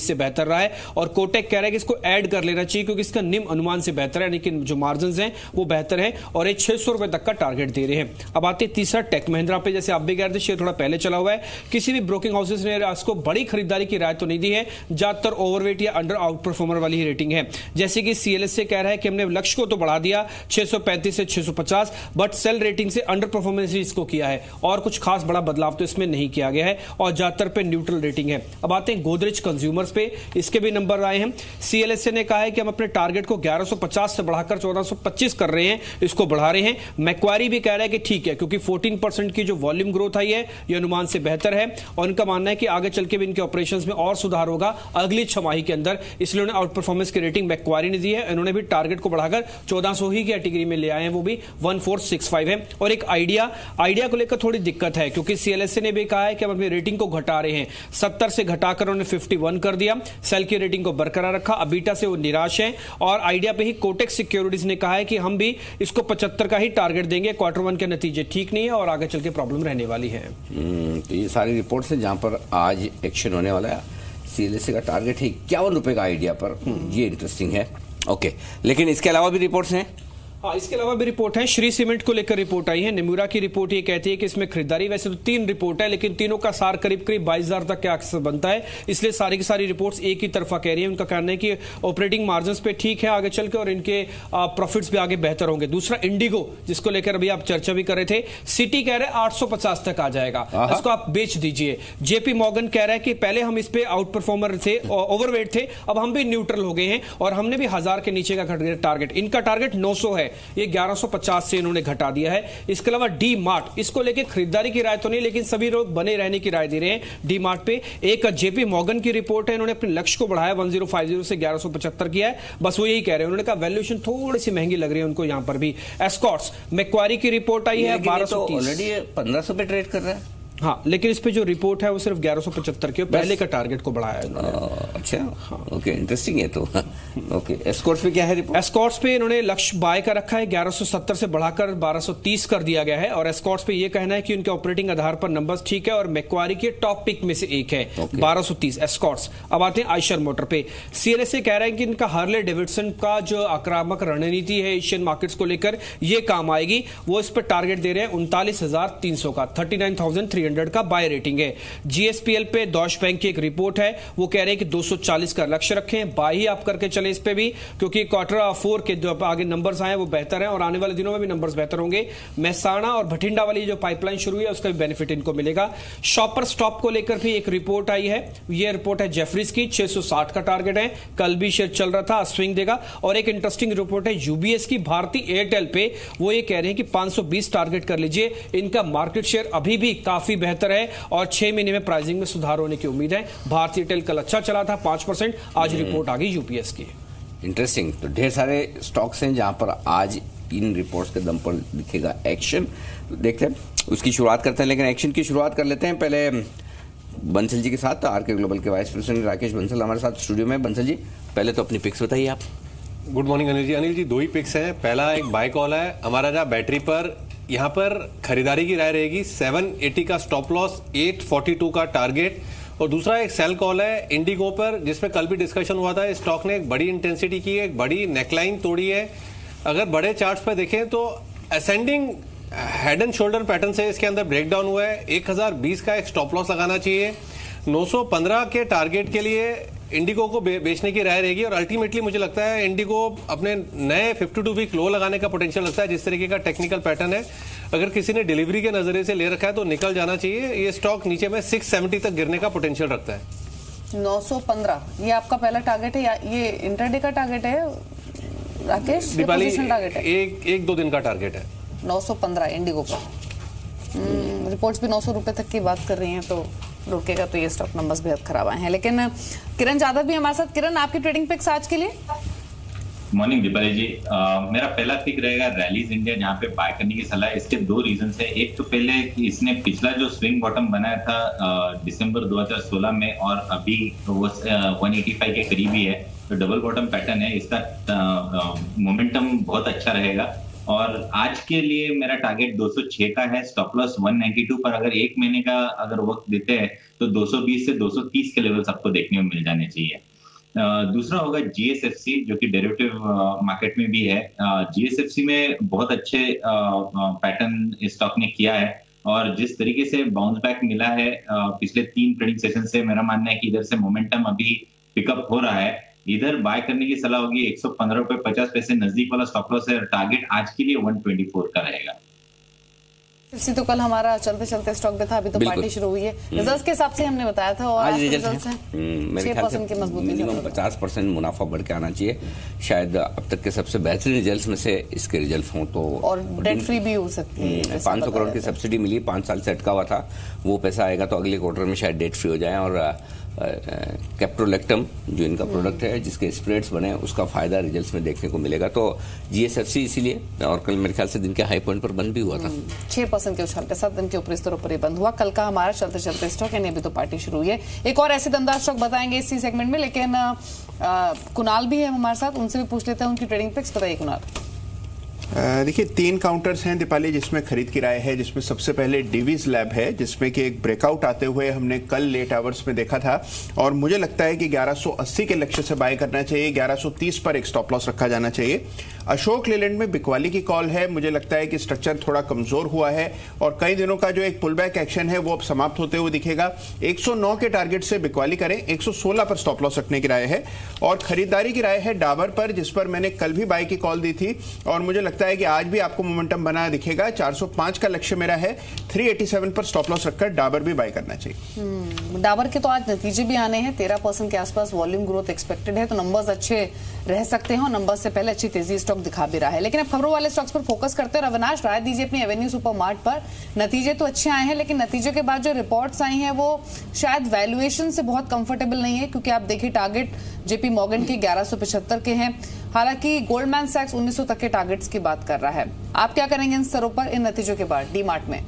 [SPEAKER 6] कर रहा है और कोटेक कह रहा है कि इसको ऐड कर लेना चाहिए क्योंकि इसका निम अनुमान से बेहतर है, लेकिन जो मार्जिन हैं वो बेहतर है और ये 600 रुपए तक का टारगेट दे रहे हैं। अब आते तीसरा टेक महिंद्रा पे, जैसे आप भी कह रहे थे शेयर थोड़ा पहले चला हुआ है, किसी भी ब्रोकिंग हाउसेस ने इसको बड़ी खरीदारी की राय तो नहीं दी है, ज्यादातर ओवरवेट या अंडर आउट परफॉर्मर वाली ही रेटिंग है। जैसे कि सीएलएसए कह रहा है कि हमने लक्ष्य को तो बढ़ा दिया 635 से 650, बट सेल रेटिंग से अंडर परफॉर्मेंस इसको किया है और कुछ खास बड़ा बदलाव तो इसमें नहीं किया गया है और ज्यादातर पे न्यूट्रल रेटिंग है। अब आते हैं गोदरेज कंज्यूमर्स पे, इसके भी नंबर आए हैं। सीएलएसए ने कहा है कि हम अपने टारगेट को 1150 से बढ़ाकर 1425 कर रहे हैं, इसको बढ़ा रहे हैं। मैक्वारी भी कह रहा है कि ठीक है क्योंकि 14% की जो वॉल्यूम ग्रोथ आई है ये अनुमान से बेहतर है और इनका मानना है कि आगे चल के भी इनके ऑपरेशंस में और सुधार होगा अगली छमाही के अंदर, इसलिए उन्हें आउट परफॉर्मेंस की रेटिंग मैक्वारी ने दी है। इन्होंने भी टारगेट को बढ़ाकर 1400 ही की कैटेगरी में ले आए हैं, वो भी 1465 है। और एक आइडिया को लेकर थोड़ी दिक्कत है क्योंकि सीएलएसए ने भी कहा है कि हम अपनी रेटिंग को घटा रहे हैं, 70 से घटाकर उन्होंने 51 कर दिया, सेल की रेटिंग को बरकरार रखा। अबीटा से वो निराश है और आइडिया पे ही कोटेक सिक्योरिटीज ने कहा है कि हम भी इसको 75 का ही टारगेट देंगे, क्वार्टर 1 के नतीजे ठीक नहीं है और आगे चल के प्रॉब्लम रहने वाली है।
[SPEAKER 1] तो ये सारी रिपोर्ट्स हैं जहां पर आज एक्शन होने वाला है। सीएलएसए का टारगेट है 51 रुपए का आइडिया पर, ये इंटरेस्टिंग है। ओके, लेकिन इसके अलावा भी रिपोर्ट्स हैं।
[SPEAKER 6] हाँ, इसके अलावा भी रिपोर्ट है। श्री सीमेंट को लेकर रिपोर्ट आई है। निमुरा की रिपोर्ट ये कहती है कि इसमें खरीदारी, वैसे तो 3 रिपोर्ट है लेकिन तीनों का सार करीब 22,000 तक के अक्सर बनता है, इसलिए सारी की सारी रिपोर्ट्स एक ही तरफा कह रही है। उनका कहना है कि ऑपरेटिंग मार्जिन पे ठीक है आगे चल के और इनके प्रॉफिट्स भी आगे बेहतर होंगे। दूसरा इंडिगो, जिसको लेकर अभी आप चर्चा भी कर रहे थे, सिटी कह रहे हैं 850 तक आ जाएगा, इसको आप बेच दीजिए। जेपी मॉर्गन कह रहा है कि पहले हम इस पे आउट परफॉर्मर थे, ओवरवेट थे, अब हम भी न्यूट्रल हो गए हैं और हमने भी 1000 के नीचे का टारगेट, इनका टारगेट 900 है, ये 1150 से इन्होंने घटा दिया है। इसके अलावा डी मार्ट, इसको लेके खरीदारी की राय तो नहीं लेकिन सभी लोग बने रहने की राय दे रहे हैं डी मार्ट पे। एक जेपी मॉर्गन की रिपोर्ट है, इन्होंने अपने लक्ष्य को बढ़ाया 1050 से 1175 किया है, बस वो यही कह रहे हैं। उन्होंने कहा वैल्यूएशन थोड़ी सी महंगी लग रही है उनको यहां पर भी। एस्कॉर्ट्स मैक्वारी की रिपोर्ट आई है 1230,
[SPEAKER 1] ऑलरेडी 1500 पे ट्रेड कर रहा है।
[SPEAKER 6] हाँ, लेकिन इस पे जो रिपोर्ट है वो सिर्फ 1175 के, पहले का टारगेट को बढ़ाया है इन्होंने।
[SPEAKER 1] अच्छा, हाँ। ओके, इंटरेस्टिंग है तो। ओके, एस्कॉर्ट्स पे क्या है रिपोर्ट?
[SPEAKER 6] एस्कॉर्ट्स पे इन्होंने लक्ष्य बाय का रखा है, 1170 से बढ़ाकर 1230 कर दिया गया है और एस्कॉर्ट्स पे ये कहना है कि उनके ऑपरेटिंग आधार पर नंबर्स ठीक है और मैक्वारी के टॉप पिक में से एक है, 1230 एस्कॉर्ट्स। अब आते हैं आयशर मोटर पे। सीएलएसए कह रहा है कि इनका हार्ले डेविडसन का जो आक्रामक रणनीति है एशियन मार्केट्स को लेकर ये काम आएगी, वो इस पर टारगेट दे रहे हैं 39,300 का, 39,300 का बाय रेटिंग है। जीएसपीएल पे डॉश बैंक की एक रिपोर्ट है, वो कह रहे हैं कि 240 का लक्ष्य रखें, बाय ही आप करके चले इस पे भी, क्योंकि क्वार्टर 4 के जो आगे नंबर्स आए वो बेहतर हैं और आने वाले दिनों में भी नंबर्स बेहतर होंगे। महसाणा और भटिंडा वाली जो पाइपलाइन शुरू है उसका भी बेनिफिट इनको मिलेगा। शॉपर स्टॉप को लेकर भी एक रिपोर्ट आई है, ये रिपोर्ट है जेफरीज की, 660 का टारगेट है, कल भी शेयर चल रहा था, स्विंग देगा। और एक इंटरेस्टिंग रिपोर्ट है यूबीएस की भारती एयरटेल पे, वो ये कह रहे हैं कि 520 टारगेट कर लीजिए, इनका मार्केट शेयर अभी भी काफी बेहतर है और 6 महीने में प्राइसिंग में सुधार होने की उम्मीद है। भारतीय एयरटेल कल अच्छा चला था 5%, आज रिपोर्ट आ गई यूपीएस की।
[SPEAKER 1] इंटरेस्टिंग, तो ढेर सारे स्टॉक्स हैं जहां पर आज इन रिपोर्ट्स के दम पर दिखेगा एक्शन। देखते हैं, उसकी शुरुआत करते हैं, लेकिन एक्शन की शुरुआत कर लेते हैं पहले बंसल जी के साथ। आरके ग्लोबल के वाइस प्रेसिडेंट राकेश बंसल हमारे साथ स्टूडियो में। बंसल जी, पहले तो अपनी पिक्स बताइए आप।
[SPEAKER 7] Good morning Anil ji. अनिल जी, 2 ही पिक्स हैं। पहला एक बाय कॉल है हमारा, जहाँ बैटरी पर यहाँ पर खरीदारी की राय रहेगी, 780 का स्टॉप लॉस, 842 का टारगेट। और दूसरा एक सेल कॉल है इंडिगो पर, जिसमें कल भी डिस्कशन हुआ था, स्टॉक ने एक बड़ी इंटेंसिटी की है, एक बड़ी नेकलाइन तोड़ी है। अगर बड़े चार्ट्स पर देखें तो ascending head and shoulder pattern से इसके अंदर ब्रेकडाउन हुआ है। 1020 का एक स्टॉप लॉस लगाना चाहिए। 915 के टारगेट के लिए इंडिगो को बेचने की राय रहेगी और अल्टीमेटली मुझे लगता है इंडिगो अपने नए 52 वीक लो लगाने का पोटेंशियल लगता है। जिस तरीके का टेक्निकल पैटर्न है, अगर किसी ने डिलीवरी के नजरिए से ले रखा है तो निकल जाना चाहिए। ये स्टॉक नीचे में 670 तक गिरने का पोटेंशियल रखता है।
[SPEAKER 2] 915 ये आपका पहला टारगेट है या ये इंटरडे का टारगेट है राकेश?
[SPEAKER 7] दीपाली,
[SPEAKER 2] टारगेट है,
[SPEAKER 7] एक 2 दिन का टारगेट है
[SPEAKER 2] 915 इंडिगो पर। रिपोर्ट्स भी 900 रुपए तक की बात कर रही हैं, तो रुकेगा तो ये स्टॉक नंबर्स बेहद खराब आए हैं। लेकिन किरण यादव भी हमारे साथ। किरण, आपकी ट्रेडिंग पिक्स आज के लिए?
[SPEAKER 8] मॉर्निंग दीपाली जी, मेरा पहला पिक रहेगा रैलीज इंडिया, जहाँ पे बाय करने की सलाह है। इसके 2 रीजन है। एक तो पहले इसने पिछला जो स्विंग बॉटम बनाया था दिसंबर 2016 में और अभी वो 185 के करीब ही है, तो डबल बॉटम पैटर्न है, इसका मोमेंटम बहुत अच्छा रहेगा। और आज के लिए मेरा टारगेट 206 का है, स्टॉप लॉस 192 पर। अगर 1 महीने का अगर वक्त देते हैं तो 220 से 230 के लेवल्स आपको देखने में मिल जाने चाहिए। दूसरा होगा जीएसएफसी, जो कि डेरिवेटिव मार्केट में भी है। जीएसएफसी में बहुत अच्छे पैटर्न स्टॉक ने किया है, और जिस तरीके से बाउंस बैक मिला है पिछले 3 ट्रेडिंग सेशन से, मेरा मानना है कि इधर से मोमेंटम अभी पिकअप हो रहा है। इधर बाय करने की सलाह होगी। 115 रुपए 50 पैसे नजदीक वाला स्टॉप लॉस है। टारगेट आज के लिए 124 का रहेगा।
[SPEAKER 2] इसी तो कल हमारा चलते चलते स्टॉक भी था, अभी तो पार्टी शुरू हुई है। रिजल्ट्स के हिसाब से हमने बताया था, और
[SPEAKER 1] आज रिजल्ट्स हैं। मेरे ख्याल से मिनिमम 50% मुनाफा बढ़ के आना चाहिए। शायद अब तक के सबसे बेहतरीन रिजल्ट्स में से इसके रिजल्ट्स हों तो,
[SPEAKER 2] और डेट फ्री भी हो सकती है।
[SPEAKER 1] 500 करोड़ की सब्सिडी मिली, 5 साल से अटका हुआ था, वो पैसा आएगा तो अगले क्वार्टर में शायद डेट फ्री हो जाए। और कैप्रोलेक्टम जो इनका प्रोडक्ट है, जिसके स्प्रेड्स बने, उसका फायदा रिजल्ट्स में देखने को मिलेगा। तो जीएसएफसी इसीलिए, और कल मेरे ख्याल से दिन के हाई पॉइंट पर बंद भी हुआ था।
[SPEAKER 2] 6% के उछाल के साथ दिन के ऊपरी स्तरों पर ही बंद हुआ कल का हमारा चलते चलते स्टॉक, यानी अभी तो पार्टी शुरू हुई है। एक और ऐसे दमदार स्टॉक बताएंगे इसी सेगमेंट में, लेकिन कुणाल भी है हमारे साथ, उनसे भी पूछ लेते हैं उनकी ट्रेडिंग पिक्स। बताइए कुणाल।
[SPEAKER 9] देखिए 3 काउंटर्स हैं दीपाली जिसमें खरीद की राय है, जिसमें सबसे पहले डिवीज लैब है, जिसमें कि एक ब्रेकआउट आते हुए हमने कल लेट आवर्स में देखा था, और मुझे लगता है कि 1180 के लक्ष्य से बाय करना चाहिए। 1130 पर एक स्टॉप लॉस रखा जाना चाहिए। अशोक लेलैंड में बिकवाली की कॉल है। मुझे लगता है कि स्ट्रक्चर थोड़ा कमजोर हुआ है, और कई दिनों का जो एक पुल बैक एक्शन है वो अब समाप्त होते हुए दिखेगा। 109 के टारगेट से बिकवाली करें, 116 पर स्टॉप लॉस रखने की राय है। और खरीदारी की राय है डाबर पर, जिस पर मैंने कल भी बाय की कॉल दी थी, और मुझे लगता है कि आज भी आपको मोमेंटम बना दिखेगा। 405 का लक्ष्य मेरा है। 387 पर स्टॉप लॉस रखकर डाबर भी बाय करना चाहिए।
[SPEAKER 2] डाबर के तो आज नतीजे भी आने हैं, 13% के आसपास वॉल्यूम ग्रोथ एक्सपेक्टेड है, तो नंबर्स अच्छे रह सकते हैं, और नंबर्स से पहले अच्छी तेजी स्टॉक दिखा भी रहा है। लेकिन अब खबरों वाले स्टॉक्स पर फोकस करते हैं। अविनाश, राय दीजिए अपनी एवेन्यू सुपरमार्ट पर। नतीजे तो अच्छे आए हैं, लेकिन नतीजे के बाद जो रिपोर्ट्स आई हैं वो शायद वैल्यूएशन से बहुत कंफर्टेबल नहीं है, क्योंकि आप देखिए टारगेट जेपी मॉर्गन के 1175 के हैं, हालांकि गोल्डमैन सैक्स 1900 तक के टारगेट्स की बात कर रहा है। आप क्या करेंगे इन स्तरों पर इन नतीजों के बाद डी मार्ट में?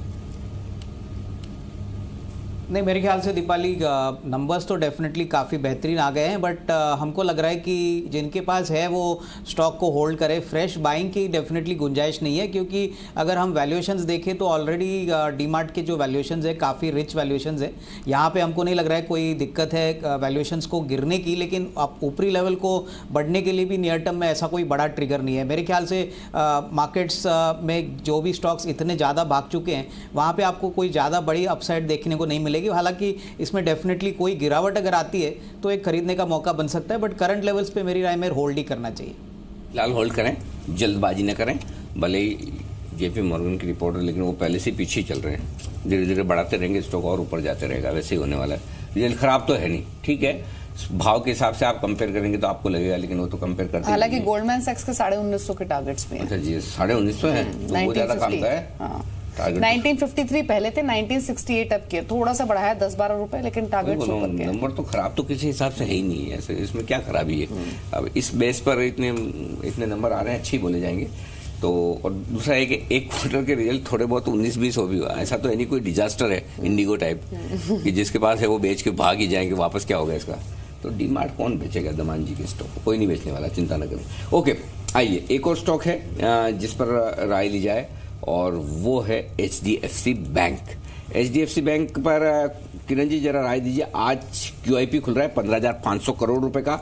[SPEAKER 5] नहीं, मेरे ख्याल से दीपाली नंबर्स तो डेफिनेटली काफ़ी बेहतरीन आ गए हैं, बट हमको लग रहा है कि जिनके पास है वो स्टॉक को होल्ड करे। फ्रेश बाइंग की डेफिनेटली गुंजाइश नहीं है, क्योंकि अगर हम वैल्यूएशंस देखें तो ऑलरेडी डीमार्ट के जो वैल्यूएशंस है काफ़ी रिच वैल्यूएशंस है। यहाँ पे हमको नहीं लग रहा है कोई दिक्कत है वैल्यूएशंस को गिरने की, लेकिन आप ऊपरी लेवल को बढ़ने के लिए भी नियर टर्म में ऐसा कोई बड़ा ट्रिगर नहीं है। मेरे ख्याल से मार्केट्स में जो भी स्टॉक्स इतने ज़्यादा भाग चुके हैं, वहाँ पर आपको कोई ज़्यादा बड़ी अपसाइड देखने को नहीं मिलेगी। हालांकि इसमें डेफिनेटली कोई गिरावट अगर आती है तो एक खरीदने का मौका बन सकता है, बट करंट लेवल्स पे मेरी राय में होल्ड ही करना चाहिए।
[SPEAKER 1] फिलहाल होल्ड करें, जल्दबाजी न करें। भले ही जेपी मॉर्गन की रिपोर्ट है, लेकिन वो पहले से पीछे चल रहे हैं, धीरे धीरे बढ़ाते रहेंगे, स्टॉक और ऊपर जाते रहेगा, वैसे ही होने वाला है। रिजल्ट खराब तो है नहीं, ठीक है, भाव के हिसाब से आप कंपेयर करेंगे तो आपको लगेगा, लेकिन वो तो कंपेयर करते हैं।
[SPEAKER 2] हालांकि गोल्डमैन सैक्स के 1950 के टारगेट्स भी हैं।
[SPEAKER 1] अच्छा जी, 1950 है, तो वो ज्यादा काम का है।
[SPEAKER 2] 1953 पहले थे, 1968 अब किया, थोड़ा सा बढ़ाया 10-12 रुपए, लेकिन टारगेट
[SPEAKER 1] नंबर तो खराब तो किसी हिसाब से है ही नहीं है, ऐसे इसमें क्या खराबी है। अब इस बेस पर इतने नंबर आ रहे हैं, अच्छे ही बोले जाएंगे। तो और दूसरा है कि एक क्वार्टर के रिजल्ट थोड़े बहुत 19-20 हो भी हुआ, ऐसा तो है नहीं कोई डिजास्टर है इंडिगो टाइप कि जिसके पास है वो बेच के भाग ही जाएंगे, वापस क्या होगा इसका। तो डी मार्ट कौन बेचेगा दमान जी के स्टॉक, कोई नहीं बेचने वाला, चिंता न करें। ओके, आइए एक और स्टॉक है जिस पर राय ली जाए, और वो है HDFC बैंक। HDFC बैंक पर किरण जी जरा राय दीजिए। आज QIP खुल रहा है 15,500 करोड़ रुपए का,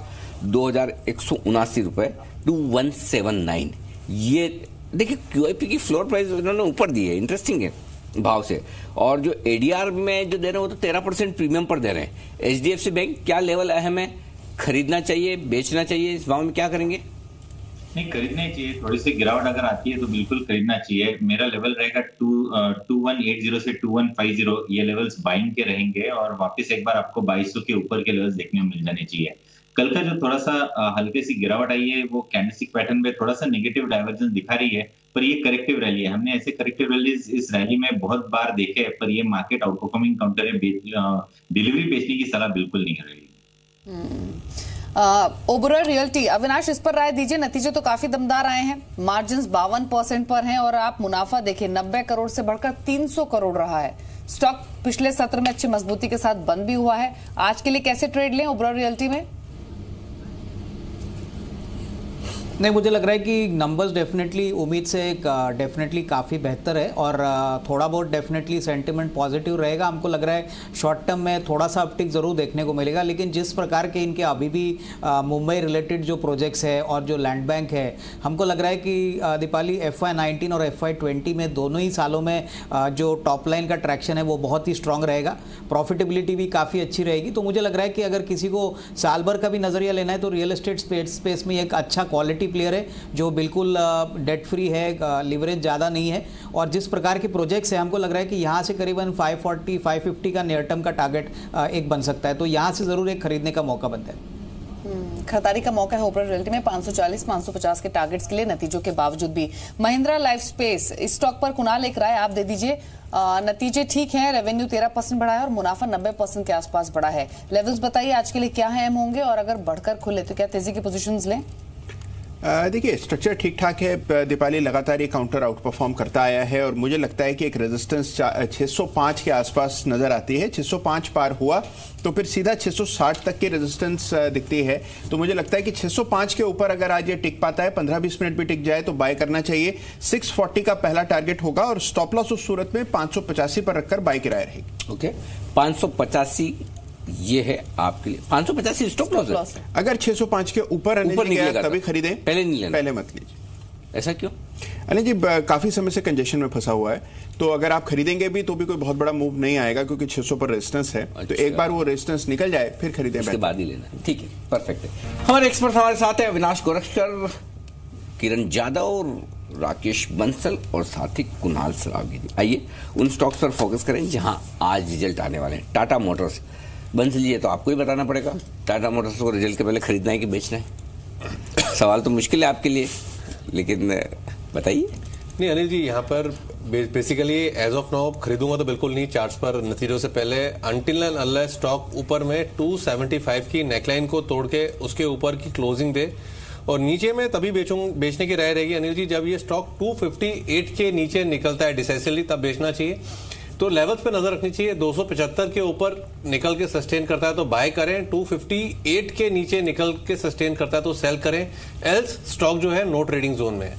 [SPEAKER 1] 2,179 रुपए, 2179। ये देखिए QIP की फ्लोर प्राइस उन्होंने ऊपर दी है, इंटरेस्टिंग है भाव से, और जो ADR में जो दे रहे हैं वो तो 13% प्रीमियम पर दे रहे हैं। HDFC बैंक क्या लेवल अहम है, खरीदना चाहिए, बेचना चाहिए, इस भाव में क्या करेंगे?
[SPEAKER 8] नहीं, खरीदना ही चाहिए। थोड़ी सी गिरावट अगर आती है तो बिल्कुल खरीदना चाहिए। मेरा लेवल रहेगा 2180 से 2150, ये लेवल्स बाइंग के रहेंगे, और वापस एक बार आपको 2200 के ऊपर के लेवल्स देखने को मिल जाने चाहिए। कल का जो थोड़ा सा हल्के सी गिरावट आई है वो कैंडलस्टिक पैटर्न में थोड़ा सा नेगेटिव डाइवर्जेंस दिखा रही है, पर ये करेक्टिव रैली है। हमने ऐसे करेक्टिव रैलीज इस रैली में बहुत बार देखे हैं, पर ये मार्केट आउटपरफॉर्मिंग काउंटर है, डिलीवरी बेचने की सलाह बिल्कुल नहीं रहेगी।
[SPEAKER 2] ओबरॉय रियल्टी, अविनाश इस पर राय दीजिए। नतीजे तो काफी दमदार आए हैं, मार्जिन्स 52% पर हैं, और आप मुनाफा देखिए 90 करोड़ से बढ़कर 300 करोड़ रहा है। स्टॉक पिछले सत्र में अच्छी मजबूती के साथ बंद भी हुआ है। आज के लिए कैसे ट्रेड लें ओबरॉय रियल्टी में?
[SPEAKER 5] नहीं, मुझे लग रहा है कि नंबर्स डेफिनेटली उम्मीद से डेफिनेटली काफ़ी बेहतर है और थोड़ा बहुत डेफिनेटली सेंटिमेंट पॉजिटिव रहेगा। हमको लग रहा है शॉर्ट टर्म में थोड़ा सा अपटिक ज़रूर देखने को मिलेगा, लेकिन जिस प्रकार के इनके अभी भी मुंबई रिलेटेड जो प्रोजेक्ट्स है और जो लैंड बैंक है, हमको लग रहा है कि दीपाली FY19 और FY20 में दोनों ही सालों में जो टॉप लाइन का ट्रैक्शन है वो बहुत ही स्ट्रांग रहेगा, प्रॉफिटेबिलिटी भी काफ़ी अच्छी रहेगी। तो मुझे लग रहा है कि अगर किसी को साल भर का भी नज़रिया लेना है तो रियल एस्टेट स्पेस में एक अच्छा क्वालिटी प्लेयर है जो बिल्कुल डेट फ्री है, लिवरेज ज़्यादा नहीं है और जिस प्रकार के प्रोजेक्ट्स हैं हमको लग रहा है कि यहाँ से करीबन 540-550 का नियर टर्म का टारगेट एक बन सकता है। तो यहाँ से ज़रूर एक खरीदने का मौका बनता है।
[SPEAKER 2] खरीदारी का मौका है ओपन रियल्टी में 540-550 के टारगेट्स के लिए नतीजों के बावजूद भी। महिंद्रा लाइफ स्पेस इस स्टॉक पर कुणाल एक राय आप दे दीजिए। नतीजे ठीक हैं, रेवेन्यू 13% बढ़ा है और मुनाफा 90% के आसपास बढ़ा है। लेवल्स बताइए आज के लिए क्या है अहम होंगे और अगर बढ़कर खुले तो क्या तेजी की पोजीशंस लें?
[SPEAKER 9] देखिए, स्ट्रक्चर ठीक ठाक है दीपाली, लगातार ये काउंटर आउट परफॉर्म करता आया है और मुझे लगता है कि एक रेजिस्टेंस 605 के आसपास नजर आती है। 605 पार हुआ तो फिर सीधा 660 तक की रेजिस्टेंस दिखती है। तो मुझे लगता है कि 605 के ऊपर अगर आज ये टिक पाता है, 15-20 मिनट भी टिक जाए तो बाय करना चाहिए। 640 का पहला टारगेट होगा और स्टॉप लॉस उस सूरत में 585 पर रखकर बाय की राय रहेगी।
[SPEAKER 1] ओके, 585 ये है आपके लिए। 585 स्टॉप लॉस है।
[SPEAKER 9] अगर 605 के ऊपर
[SPEAKER 1] निकलेगा
[SPEAKER 9] तभी खरीदें,
[SPEAKER 1] पहले नहीं लेना,
[SPEAKER 9] पहले मत लीजिए।
[SPEAKER 1] ऐसा क्यों?
[SPEAKER 9] अनिल जी, काफी समय से कंजेशन में फंसा हुआ है, तो अगर आप खरीदेंगे भी तो भी कोई बहुत बड़ा मूव नहीं आएगा क्योंकि 600 पर रेजिस्टेंस है। तो एक बार वो रेजिस्टेंस निकल जाए फिर खरीदें,
[SPEAKER 1] उसके बाद ही लेना। ठीक है, परफेक्ट है। हमारे एक्सपर्ट हमारे साथ है अविनाश गोरखकर, किरण जादव और राकेश बंसल और साथ ही कुणाल सरावगी। आइए उन स्टॉक्स पर फोकस करें जहां आज रिजल्ट आने वाले हैं। टाटा मोटर्स, बंसल जी, तो आपको ही बताना पड़ेगा टाटा मोटर्स को रिजल्ट के पहले खरीदना है कि बेचना है। सवाल तो मुश्किल है आपके लिए, लेकिन बताइए।
[SPEAKER 7] नहीं अनिल जी, यहाँ पर बेसिकली एज ऑफ नाउ खरीदूंगा तो बिल्कुल नहीं चार्ट्स पर नतीजों से पहले, अनटिल एंड अनलेस स्टॉक ऊपर में 275 की नेकलाइन को तोड़ के उसके ऊपर की क्लोजिंग दे और नीचे में तभी बेचने की राय रहेगी अनिल जी। जब ये स्टॉक 258 के नीचे निकलता है डिसाइसिवली तब बेचना चाहिए। तो लेवल्स पे नजर रखनी चाहिए। 275 के ऊपर निकल के सस्टेन करता है तो बाय करें, 258 के नीचे निकल के सस्टेन करता है तो सेल करें। एल्स स्टॉक जो है नो ट्रेडिंग जोन में है।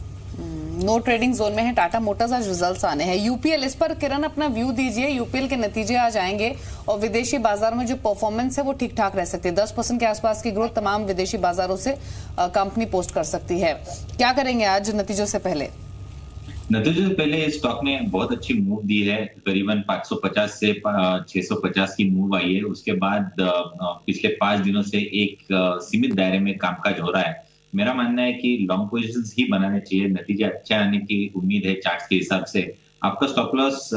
[SPEAKER 2] नो ट्रेडिंग जोन में है टाटा मोटर्स। आज रिजल्ट्स आने हैं। यूपीएल, इस पर किरण अपना व्यू दीजिए। यूपीएल के नतीजे आ जाएंगे और विदेशी बाजार में जो परफॉर्मेंस है वो ठीक ठाक रह सकती है। 10% के आसपास की ग्रोथ तमाम विदेशी बाजारों से कंपनी पोस्ट कर सकती है। क्या करेंगे आज नतीजों से पहले?
[SPEAKER 8] नतीजों से पहले इस स्टॉक ने बहुत अच्छी मूव दी है। करीबन 550 से 650 की मूव आई है। उसके बाद पिछले 5 दिनों से एक सीमित दायरे में कामकाज हो रहा है। मेरा मानना है कि लॉन्ग पोजीशंस ही बनाने चाहिए। नतीजे अच्छे आने की उम्मीद है चार्ट्स के हिसाब से। आपका स्टॉप लॉस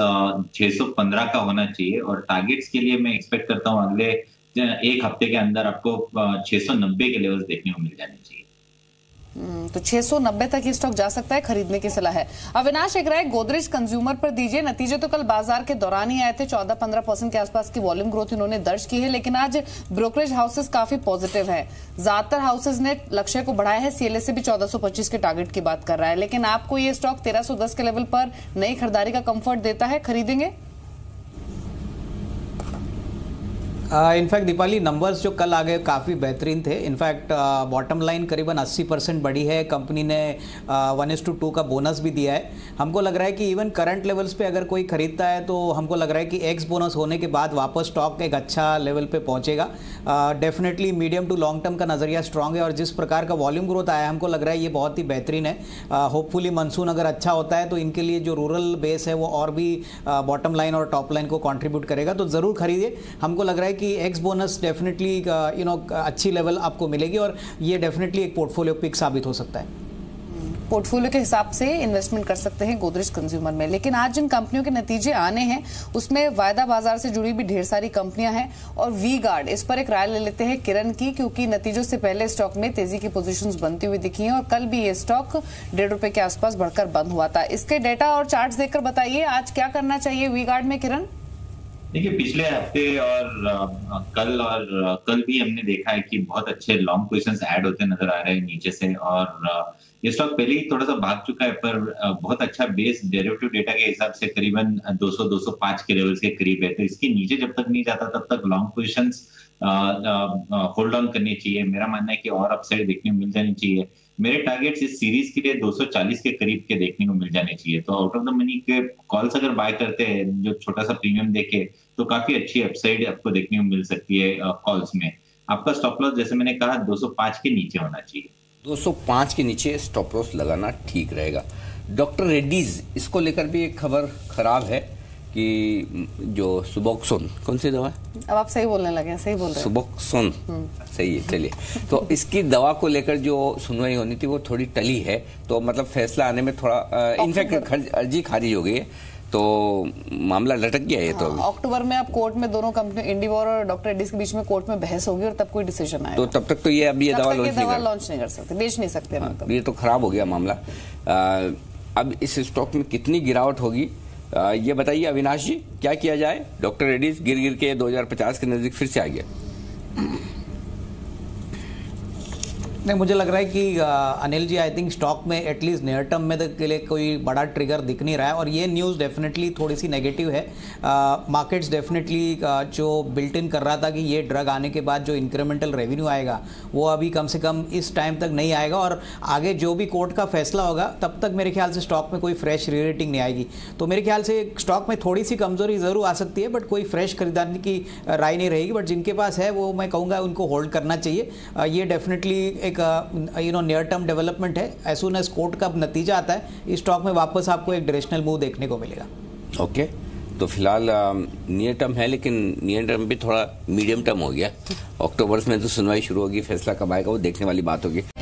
[SPEAKER 8] 615 का होना चाहिए और टारगेट्स के लिए मैं एक्सपेक्ट करता हूँ अगले एक हफ्ते के अंदर आपको 690 के लेवल्स देखने को मिल जाने चाहिए।
[SPEAKER 2] तो 690 तक ये स्टॉक जा सकता है, खरीदने की सलाह है। अविनाश एक राय गोदरेज कंज्यूमर पर दीजिए। नतीजे तो कल बाजार के दौरान ही आए थे, 14-15% के आसपास की वॉल्यूम ग्रोथ इन्होंने दर्ज की है, लेकिन आज ब्रोकरेज हाउसेस काफी पॉजिटिव है। ज्यादातर हाउसेस ने लक्ष्य को बढ़ाया है। सीएलएसए भी 1425 के टारगेट की बात कर रहा है, लेकिन आपको ये स्टॉक 1310 के लेवल पर नई खरीदारी का कंफर्ट देता है, खरीदेंगे?
[SPEAKER 5] इनफैक्ट दीपाली, नंबर्स जो कल आ गए काफ़ी बेहतरीन थे। इनफैक्ट बॉटम लाइन करीबन 80% बढ़ी है। कंपनी ने 1:2 का बोनस भी दिया है। हमको लग रहा है कि इवन करंट लेवल्स पे अगर कोई खरीदता है तो हमको लग रहा है कि एक्स बोनस होने के बाद वापस स्टॉक एक अच्छा लेवल पे पहुंचेगा। Definitely medium to long term का नज़रिया स्ट्रांग है और जिस प्रकार का वॉल्यूम ग्रोथ आया है हमको लग रहा है ये बहुत ही बेहतरीन है। होपफुली मानसून अगर अच्छा होता है तो इनके लिए जो रूरल बेस है वो और भी बॉटम लाइन और टॉप लाइन को कॉन्ट्रीब्यूट करेगा। तो ज़रूर खरीदिए। हमको लग रहा है कि एक्स बोनस डेफिनेटली अच्छी लेवल आपको मिलेगी और ये डेफिनेटली एक पोर्टफोलियो पिक साबित हो सकता है।
[SPEAKER 2] पोर्टफोलियो के हिसाब से इन्वेस्टमेंट कर सकते हैं गोदरेज कंज्यूमर में। लेकिन आज जिन कंपनियों के नतीजे आने हैं उसमें वायदा बाजार से जुड़ी भी ढेर सारी कंपनियां हैं और वी गार्ड, इस पर एक राय ले लेते हैं किरण की, क्योंकि नतीजों से पहले स्टॉक में तेजी की पोजीशंस बनती हुई दिखी हैं और कल भी ये स्टॉक ₹1.5 के आसपास बढ़कर बंद हुआ था। इसके डेटा और चार्ट्स देखकर बताइए आज क्या करना चाहिए वी गार्ड में, किरण?
[SPEAKER 8] देखिए, पिछले हफ्ते और कल भी हमने देखा है कि बहुत अच्छे लॉन्ग पोजीशंस ऐड होते नजर आ रहे हैं नीचे से और ये स्टॉक पहले ही थोड़ा सा भाग चुका है, पर बहुत अच्छा बेस डेरिवेटिव डेटा के हिसाब से करीबन 200-205 के लेवल्स के करीब है। तो इसके नीचे जब तक नहीं जाता तब तक लॉन्ग पोजीशंस होल्ड ऑन करनी चाहिए। मेरा मानना है कि और अपसाइड देखने को मिल जानी चाहिए। मेरे टारगेट्स इस सीरीज के लिए 240 के करीब के देखने को मिल जाने चाहिए। तो आउट ऑफ द मनी के कॉल्स अगर बाय करते हैं जो छोटा सा प्रीमियम देके, तो काफी अच्छी अपसाइड आपको देखने को मिल सकती है कॉल्स में। आपका स्टॉप लॉस जैसे मैंने कहा 205 के नीचे होना चाहिए।
[SPEAKER 1] 205 के नीचे स्टॉप लॉस लगाना ठीक रहेगा। डॉक्टर रेड्डीज, इसको लेकर भी एक खबर खराब है कि जो सुबोक्सोन, कौन सी दवा है?
[SPEAKER 2] अब आप सही बोलने लगे हैं, सही बोल रहे हैं।
[SPEAKER 1] सुबोक्सोन, सही है, चलिए। तो इसकी दवा को लेकर जो सुनवाई होनी थी वो थोड़ी टली है, तो मतलब फैसला आने में थोड़ा इनफैक्ट अर्जी खारिज हो गई है, तो मामला लटक गया है। तो
[SPEAKER 2] अक्टूबर में अब कोर्ट में दोनों कंपनी इंडिवोर और डॉक्टर रेड्डीज के बीच में कोर्ट में बहस होगी और तब कोई डिसीजन आएगा।
[SPEAKER 1] तो तब तक तो ये अब ये दवा
[SPEAKER 2] लॉन्च नहीं कर सकते, बेच नहीं सकते।
[SPEAKER 1] मतलब ये तो खराब हो गया मामला। अब इस स्टॉक में कितनी गिरावट होगी ये बताइए अविनाश जी, क्या किया जाए? डॉक्टर रेड्डीज गिर गिर के 2050 के नजदीक फिर से आ गया।
[SPEAKER 5] नहीं, मुझे लग रहा है कि Anil ji, I think stock में एटलीस्ट नियर टर्म में के लिए कोई बड़ा ट्रिगर दिख नहीं रहा है, और ये न्यूज़ डेफिनेटली थोड़ी सी नेगेटिव है। मार्केट्स डेफिनेटली जो बिल्ट इन कर रहा था कि ये ड्रग आने के बाद जो इंक्रीमेंटल रेवेन्यू आएगा वो अभी कम से कम इस टाइम तक नहीं आएगा, और आगे जो भी कोर्ट का फैसला होगा तब तक मेरे ख्याल से स्टॉक में कोई फ्रेश री रेटिंग नहीं आएगी। तो मेरे ख्याल से स्टॉक में थोड़ी सी कमजोरी ज़रूर आ सकती है, बट कोई फ्रेश खरीदारी की राय नहीं रहेगी। बट जिनके पास है वो मैं कहूँगा उनको होल्ड करना चाहिए। ये डेफिनेटली एक नियर टर्म डेवलपमेंट है। एज सून एज कोर्ट का नतीजा आता है, इस स्टॉक में वापस आपको एक डायरेक्शनल मूव देखने को मिलेगा।
[SPEAKER 1] ओके, तो फिलहाल नियर टर्म है, लेकिन नियर टर्म भी थोड़ा मीडियम टर्म हो गया। अक्टूबर में तो सुनवाई शुरू होगी, फैसला कब आएगा वो देखने वाली बात होगी।